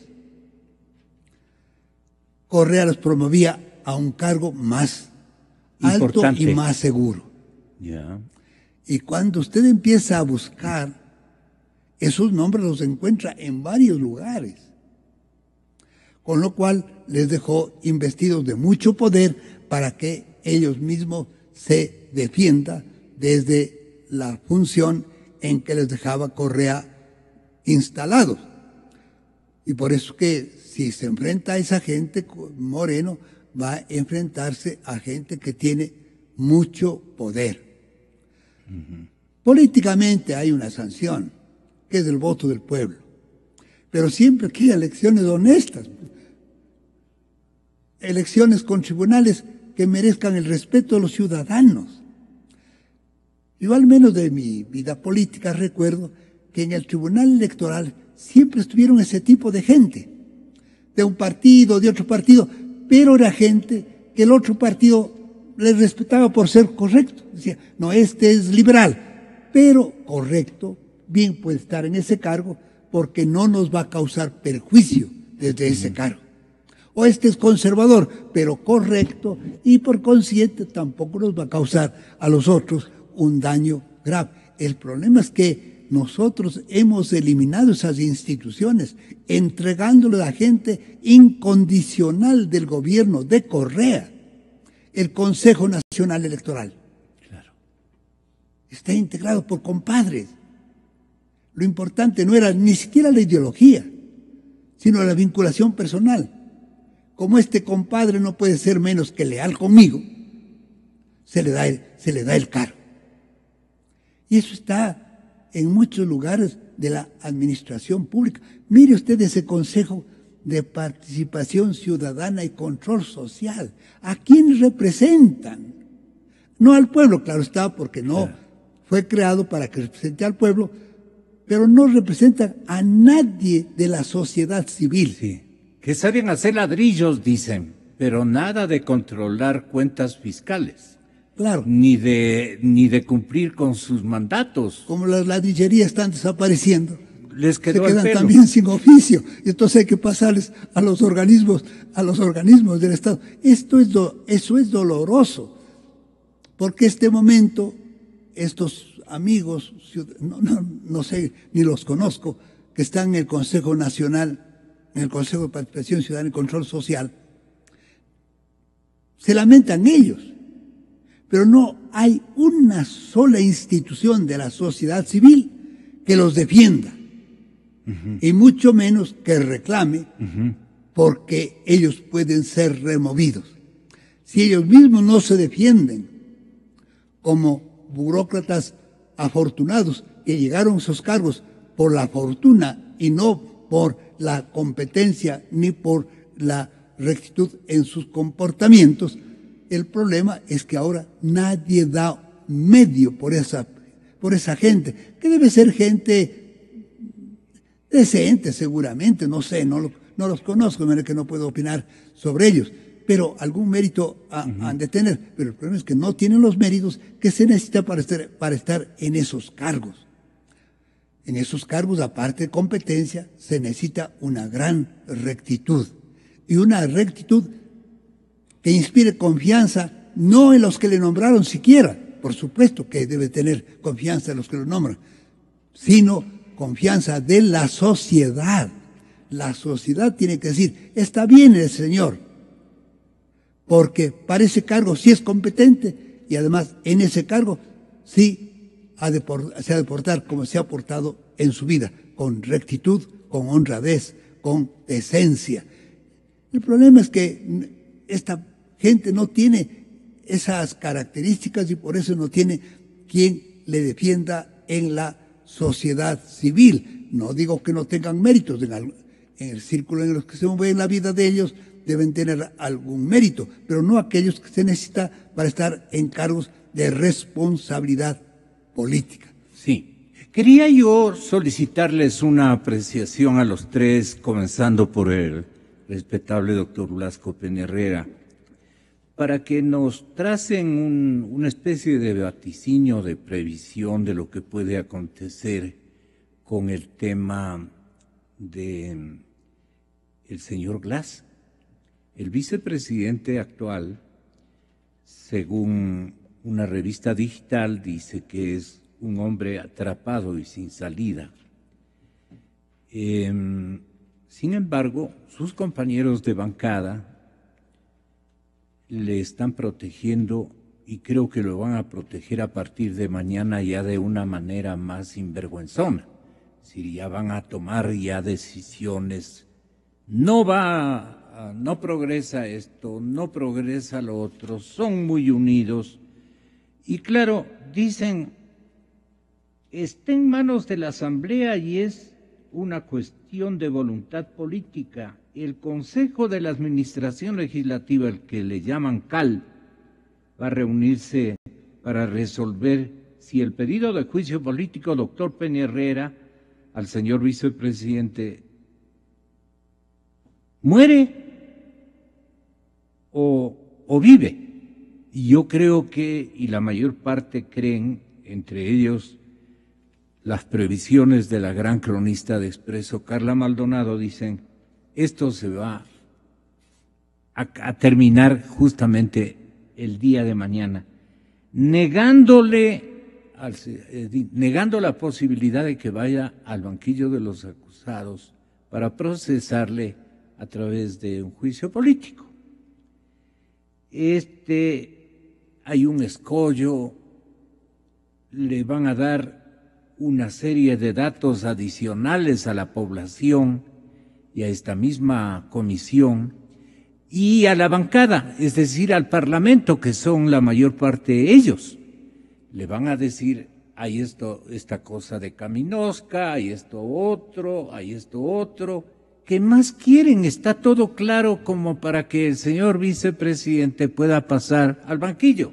Correa los promovía a un cargo más alto y más seguro. Yeah. Y cuando usted empieza a buscar, esos nombres los encuentra en varios lugares. Con lo cual les dejó investidos de mucho poder para que ellos mismos se defiendan desde la función en que les dejaba Correa instalados. Y por eso que si se enfrenta a esa gente, Moreno va a enfrentarse a gente que tiene mucho poder. Políticamente hay una sanción, que es el voto del pueblo. Pero siempre que haya elecciones honestas, elecciones con tribunales que merezcan el respeto de los ciudadanos. Yo al menos de mi vida política recuerdo que en el tribunal electoral siempre estuvieron ese tipo de gente, de un partido, de otro partido, pero era gente que el otro partido les respetaba por ser correcto. Decía, no, este es liberal, pero correcto, bien puede estar en ese cargo porque no nos va a causar perjuicio desde ese cargo. O este es conservador, pero correcto, y por consiguiente tampoco nos va a causar a los otros un daño grave. El problema es que nosotros hemos eliminado esas instituciones, entregándole a la gente incondicional del gobierno de Correa, el Consejo Nacional Electoral. Claro. Está integrado por compadres. Lo importante no era ni siquiera la ideología, sino la vinculación personal. Como este compadre no puede ser menos que leal conmigo, se le da el cargo. Y eso está en muchos lugares de la administración pública. Mire usted ese Consejo de Participación Ciudadana y Control Social. ¿A quién representan? No al pueblo, claro está, porque no fue creado para que represente al pueblo, pero no representan a nadie de la sociedad civil. Sí. Que saben hacer ladrillos, dicen, pero nada de controlar cuentas fiscales. Claro. Ni de cumplir con sus mandatos. Como las ladrillerías están desapareciendo, les quedó se quedan el pelo. También sin oficio. Y entonces hay que pasarles a los organismos del Estado. Eso es doloroso. Porque este momento, estos amigos, no sé, ni los conozco, que están en el Consejo Nacional, en el Consejo de Participación Ciudadana y Control Social, se lamentan ellos, pero no hay una sola institución de la sociedad civil que los defienda, y mucho menos que reclame, porque ellos pueden ser removidos. Si ellos mismos no se defienden como burócratas afortunados que llegaron a esos cargos por la fortuna y no por la competencia ni por la rectitud en sus comportamientos, el problema es que ahora nadie da medio por esa gente, que debe ser gente decente seguramente, no sé, no los conozco, de manera que no puedo opinar sobre ellos, pero algún mérito han de tener, pero el problema es que no tienen los méritos que se necesita para estar en esos cargos. En esos cargos, aparte de competencia, se necesita una gran rectitud. Y una rectitud que inspire confianza, no en los que le nombraron siquiera, por supuesto que debe tener confianza en los que lo nombran, sino confianza de la sociedad. La sociedad tiene que decir, está bien el señor, porque para ese cargo sí es competente y además en ese cargo sí se ha de portar como se ha portado en su vida, con rectitud, con honradez, con decencia. El problema es que esta gente no tiene esas características y por eso no tiene quien le defienda en la sociedad civil. No digo que no tengan méritos, en el círculo en los que se mueve la vida de ellos deben tener algún mérito, pero no aquellos que se necesita para estar en cargos de responsabilidad política. Sí. Quería yo solicitarles una apreciación a los tres, comenzando por el respetable doctor Blasco Peña Herrera, para que nos tracen una especie de vaticinio, de previsión de lo que puede acontecer con el tema de el señor Glass. El vicepresidente actual, según una revista digital, dice que es un hombre atrapado y sin salida. Sin embargo, sus compañeros de bancada le están protegiendo y creo que lo van a proteger a partir de mañana ya de una manera más sinvergüenzona. Si ya van a tomar ya decisiones, no progresa esto, no progresa lo otro, son muy unidos. Y claro, dicen, está en manos de la Asamblea y es una cuestión de voluntad política. El Consejo de la Administración Legislativa, el que le llaman CAL, va a reunirse para resolver si el pedido de juicio político, doctor Peña Herrera, al señor vicepresidente, muere o vive. Y yo creo que, y la mayor parte creen, entre ellos las previsiones de la gran cronista de Expreso, Carla Maldonado, dicen, esto se va a terminar justamente el día de mañana, negando la posibilidad de que vaya al banquillo de los acusados para procesarle a través de un juicio político. Hay un escollo, le van a dar una serie de datos adicionales a la población y a esta misma comisión y a la bancada, es decir, al Parlamento, que son la mayor parte de ellos. Le van a decir, hay esta cosa de Caminosca, hay esto otro. ¿Qué más quieren? Está todo claro como para que el señor vicepresidente pueda pasar al banquillo.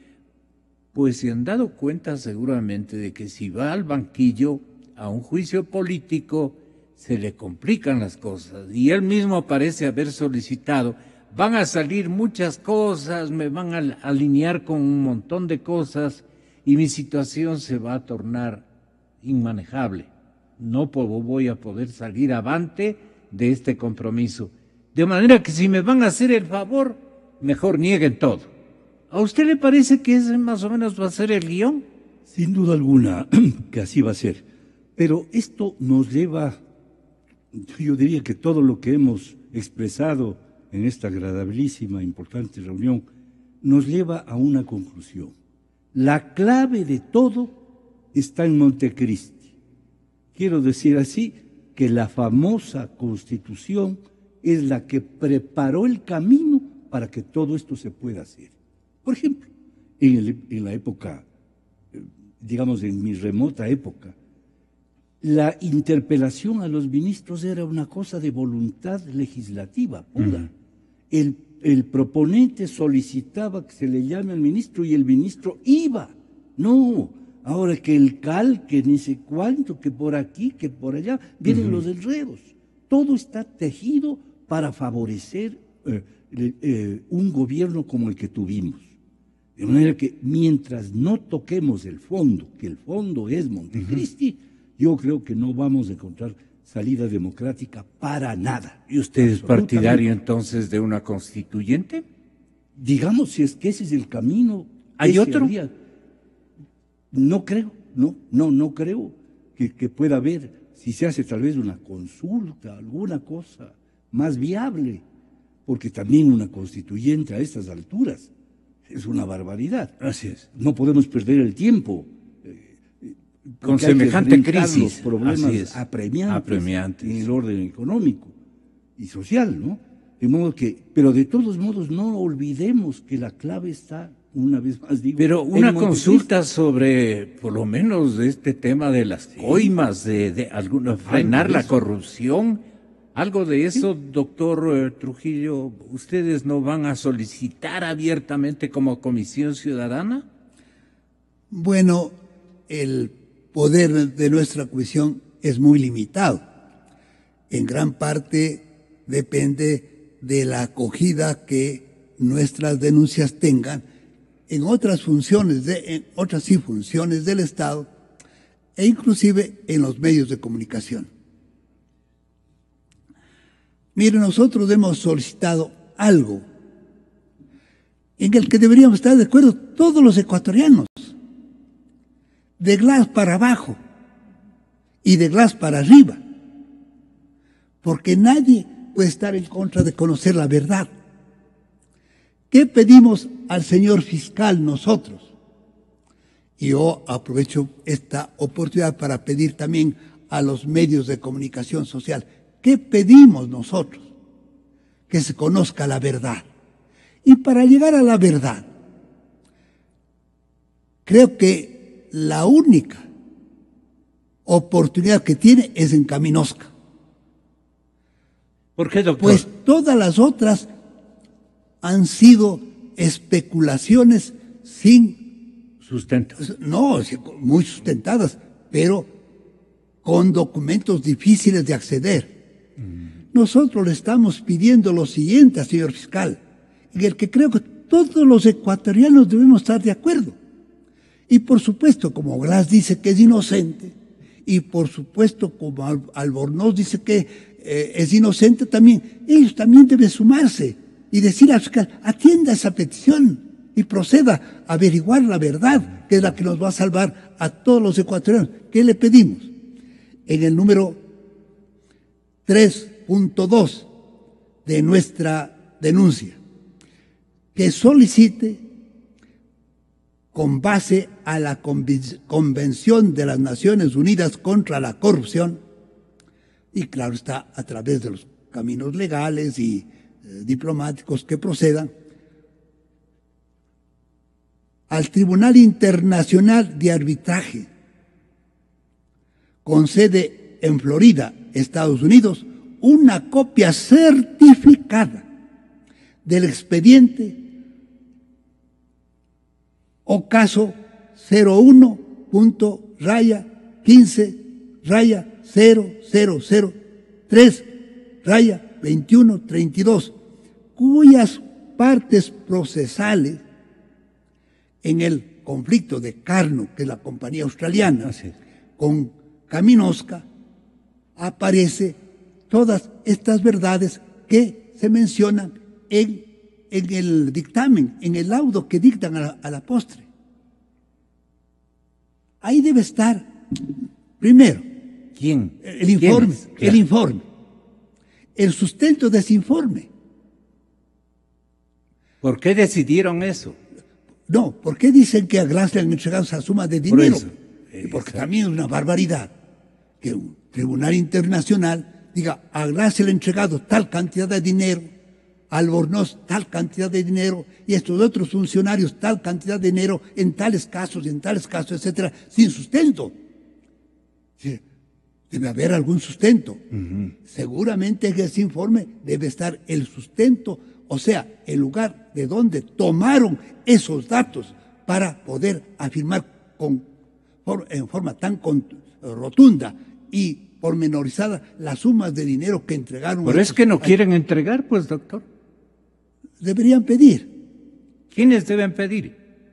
Pues se han dado cuenta seguramente de que si va al banquillo a un juicio político se le complican las cosas y él mismo parece haber solicitado, van a salir muchas cosas, me van a alinear con un montón de cosas y mi situación se va a tornar inmanejable. No voy a poder salir avante de este compromiso. De manera que si me van a hacer el favor, mejor nieguen todo. ¿A usted le parece que ese más o menos va a ser el guión? Sin duda alguna que así va a ser. Pero esto nos lleva, yo diría que todo lo que hemos expresado en esta agradabilísima, importante reunión, nos lleva a una conclusión. La clave de todo está en Montecristi. Quiero decir así, que la famosa Constitución es la que preparó el camino para que todo esto se pueda hacer. Por ejemplo, en la época, digamos en mi remota época, la interpelación a los ministros era una cosa de voluntad legislativa pura. El proponente solicitaba que se le llame al ministro y el ministro iba. No, ahora que el CAL, que ni sé cuánto, que por aquí, que por allá, vienen los enredos. Todo está tejido para favorecer un gobierno como el que tuvimos. De manera que mientras no toquemos el fondo, que el fondo es Montecristi, yo creo que no vamos a encontrar salida democrática para nada. ¿Y usted es partidario entonces de una constituyente? Digamos, si es que ese es el camino. ¿Hay otro? No creo, no creo que pueda haber, si se hace tal vez una consulta, alguna cosa más viable, porque también una constituyente a estas alturas es una barbaridad. Así es. No podemos perder el tiempo. Con semejante crisis. Los problemas apremiantes en el orden económico y social, ¿no? De modo que, pero de todos modos no olvidemos que la clave está, una vez más digo. Pero una consulta sobre, por lo menos, de este tema de las coimas, de frenar la corrupción. Algo de eso, doctor Trujillo, ¿ustedes no van a solicitar abiertamente como Comisión Ciudadana? Bueno, el poder de nuestra comisión es muy limitado. En gran parte depende de la acogida que nuestras denuncias tengan en otras funciones, funciones del Estado e inclusive en los medios de comunicación. Mire, nosotros hemos solicitado algo en el que deberíamos estar de acuerdo todos los ecuatorianos, de Glass para abajo y de Glass para arriba, porque nadie puede estar en contra de conocer la verdad. ¿Qué pedimos al señor fiscal nosotros? Y yo aprovecho esta oportunidad para pedir también a los medios de comunicación social. ¿Qué pedimos nosotros? Que se conozca la verdad. Y para llegar a la verdad, creo que la única oportunidad que tiene es en Caminosca. ¿Por qué, doctor? Pues todas las otras han sido especulaciones sin sustento. No, muy sustentadas, pero con documentos difíciles de acceder. Nosotros le estamos pidiendo lo siguiente, señor fiscal, en el que creo que todos los ecuatorianos debemos estar de acuerdo. Y por supuesto, como Glass dice que es inocente, y por supuesto, como Albornoz dice que es inocente también, ellos también deben sumarse y decir al fiscal, atienda esa petición y proceda a averiguar la verdad, que es la que nos va a salvar a todos los ecuatorianos. ¿Qué le pedimos? En el número 3.2 de nuestra denuncia, que solicite, con base a la Convención de las Naciones Unidas contra la Corrupción, y claro está, a través de los caminos legales y diplomáticos que procedan, al Tribunal Internacional de Arbitraje, con sede en Florida, Estados Unidos, una copia certificada del expediente o caso 01.15-0003-2132, cuyas partes procesales en el conflicto de Carnot, que es la compañía australiana, con Caminosca, aparece todas estas verdades que se mencionan en el dictamen, en el laudo que dictan a la postre. Ahí debe estar, primero, ¿quién? El informe, Claro. el informe, el sustento de ese informe. ¿Por qué decidieron eso? No, ¿por qué dicen que a Glass le han entregado esa suma de dinero? Por eso. Porque también es una barbaridad que un tribunal internacional diga, a Glass se le ha entregado tal cantidad de dinero, a Albornoz tal cantidad de dinero, y estos otros funcionarios tal cantidad de dinero en tales casos, etcétera, sin sustento. Sí, debe haber algún sustento. Seguramente en ese informe debe estar el sustento, o sea, el lugar de donde tomaron esos datos para poder afirmar en forma tan rotunda y pormenorizada las sumas de dinero que entregaron. Pero es que no quieren entregar, pues, doctor. Deberían pedir. ¿Quiénes deben pedir?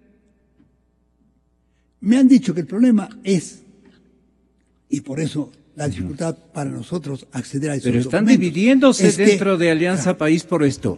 Me han dicho que el problema es, y por eso la dificultad para nosotros acceder a esos Pero están documentos, dividiéndose es dentro de Alianza País por esto.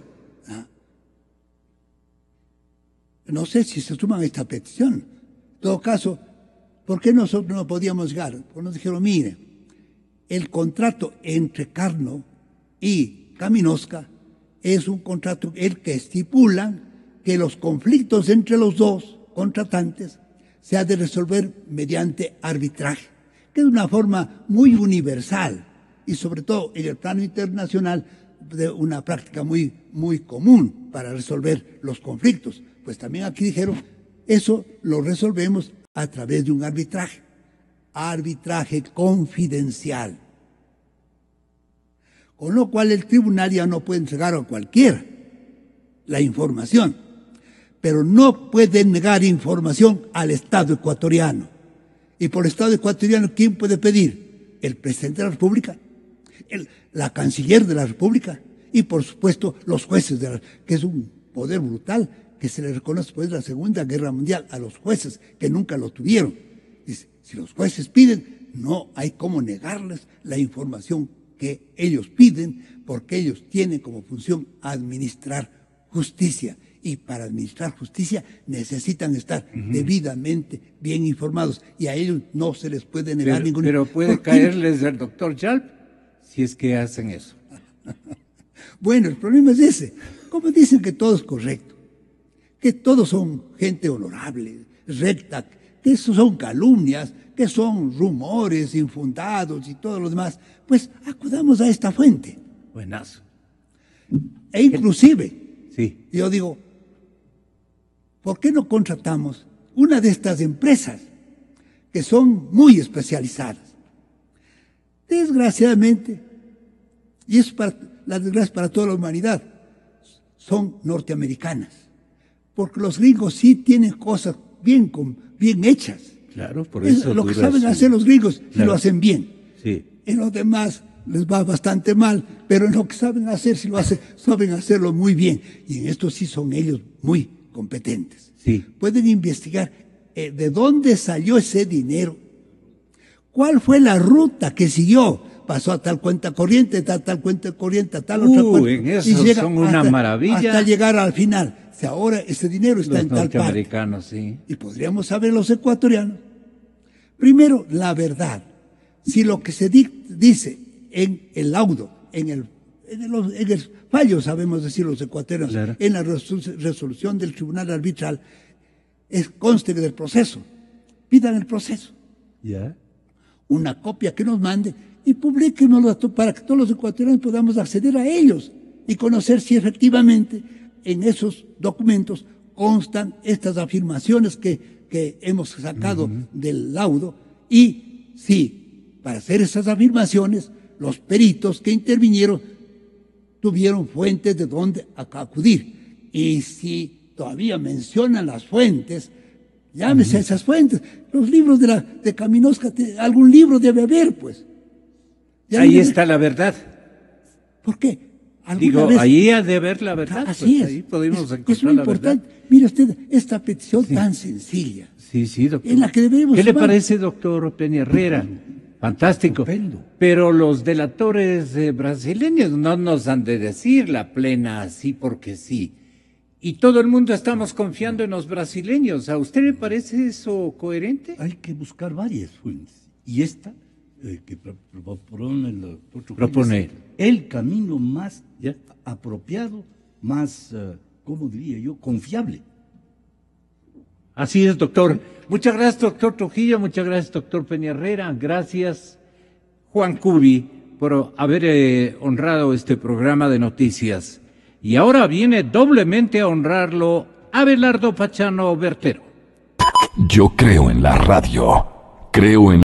No sé si se suman a esta petición. En todo caso, ¿por qué nosotros no podíamos llegar? Pues nos dijeron, mire, el contrato entre Carnot y Caminosca es un contrato el que estipula que los conflictos entre los dos contratantes se ha de resolver mediante arbitraje, que es una forma muy universal y sobre todo en el plano internacional de una práctica muy, muy común para resolver los conflictos. Pues también aquí dijeron, eso lo resolvemos a través de un arbitraje confidencial. Con lo cual el tribunal ya no puede entregar a cualquiera la información, pero no puede negar información al Estado ecuatoriano. Y por el Estado ecuatoriano, ¿quién puede pedir? El presidente de la República, la canciller de la República y, por supuesto, los jueces, que es un poder brutal que se le reconoce después de la Segunda Guerra Mundial a los jueces, que nunca lo tuvieron. Dice, si los jueces piden, no hay cómo negarles la información que ellos piden, porque ellos tienen como función administrar justicia. Y para administrar justicia necesitan estar debidamente bien informados, y a ellos no se les puede negar ningún... Pero puede caerles el doctor Yalp si es que hacen eso. Bueno, el problema es ese. Como dicen que todo es correcto, que todos son gente honorable, recta, que eso son calumnias, que son rumores infundados y todo lo demás, pues acudamos a esta fuente. Buenazo. E inclusive, sí, yo digo, ¿por qué no contratamos una de estas empresas que son muy especializadas? Desgraciadamente, y es la desgracia para toda la humanidad, son norteamericanas, porque los gringos sí tienen cosas bien hechas. Claro, por eso lo que saben hacer los gringos, claro, y lo hacen bien. Sí. En los demás les va bastante mal, pero en lo que saben hacer, si lo hacen, saben hacerlo muy bien. Y en esto sí son ellos muy competentes. Sí. Pueden investigar de dónde salió ese dinero, cuál fue la ruta que siguió, pasó a tal cuenta corriente, tal cuenta corriente, a tal otra cuenta. En eso y llega son una maravilla. Hasta llegar al final. O sea, ahora ese dinero está en tal parte. Sí. Y podríamos saber los ecuatorianos. Primero, la verdad. Si lo que se dice en el laudo, en el fallo, sabemos decir los ecuatorianos, claro, en la resolución del tribunal arbitral, conste del proceso. Pidan el proceso. ¿Ya? Una copia que nos mande y publiquémoslo para que todos los ecuatorianos podamos acceder a ellos y conocer si efectivamente en esos documentos constan estas afirmaciones que hemos sacado del laudo, y si para hacer esas afirmaciones los peritos que intervinieron tuvieron fuentes de donde acudir, y si todavía mencionan las fuentes, llámese a esas fuentes. Los libros de Caminosca, algún libro debe haber, pues. Ahí está la verdad. ¿Por qué? Digo, ahí ha de haber la verdad. Así pues, ahí podemos encontrar es muy importante. Mire usted, esta petición tan sencilla. Sí, doctor. En la que debemos... ¿Qué le parece, doctor Peña Herrera? Fantástico. Estupendo. Pero los delatores brasileños no nos han de decir la plena así porque sí. Y todo el mundo estamos confiando en los brasileños. ¿A usted le parece eso coherente? Hay que buscar varias fuentes. Y esta que propone el doctor Trujillo, propone el camino más apropiado, más, ¿cómo diría yo?, confiable. Así es, doctor. Muchas gracias, doctor Trujillo. Muchas gracias, doctor Peña Herrera. Gracias, Juan Cubi, por haber honrado este programa de noticias. Y ahora viene doblemente a honrarlo Abelardo Pachano Bertero. Yo creo en la radio. Creo en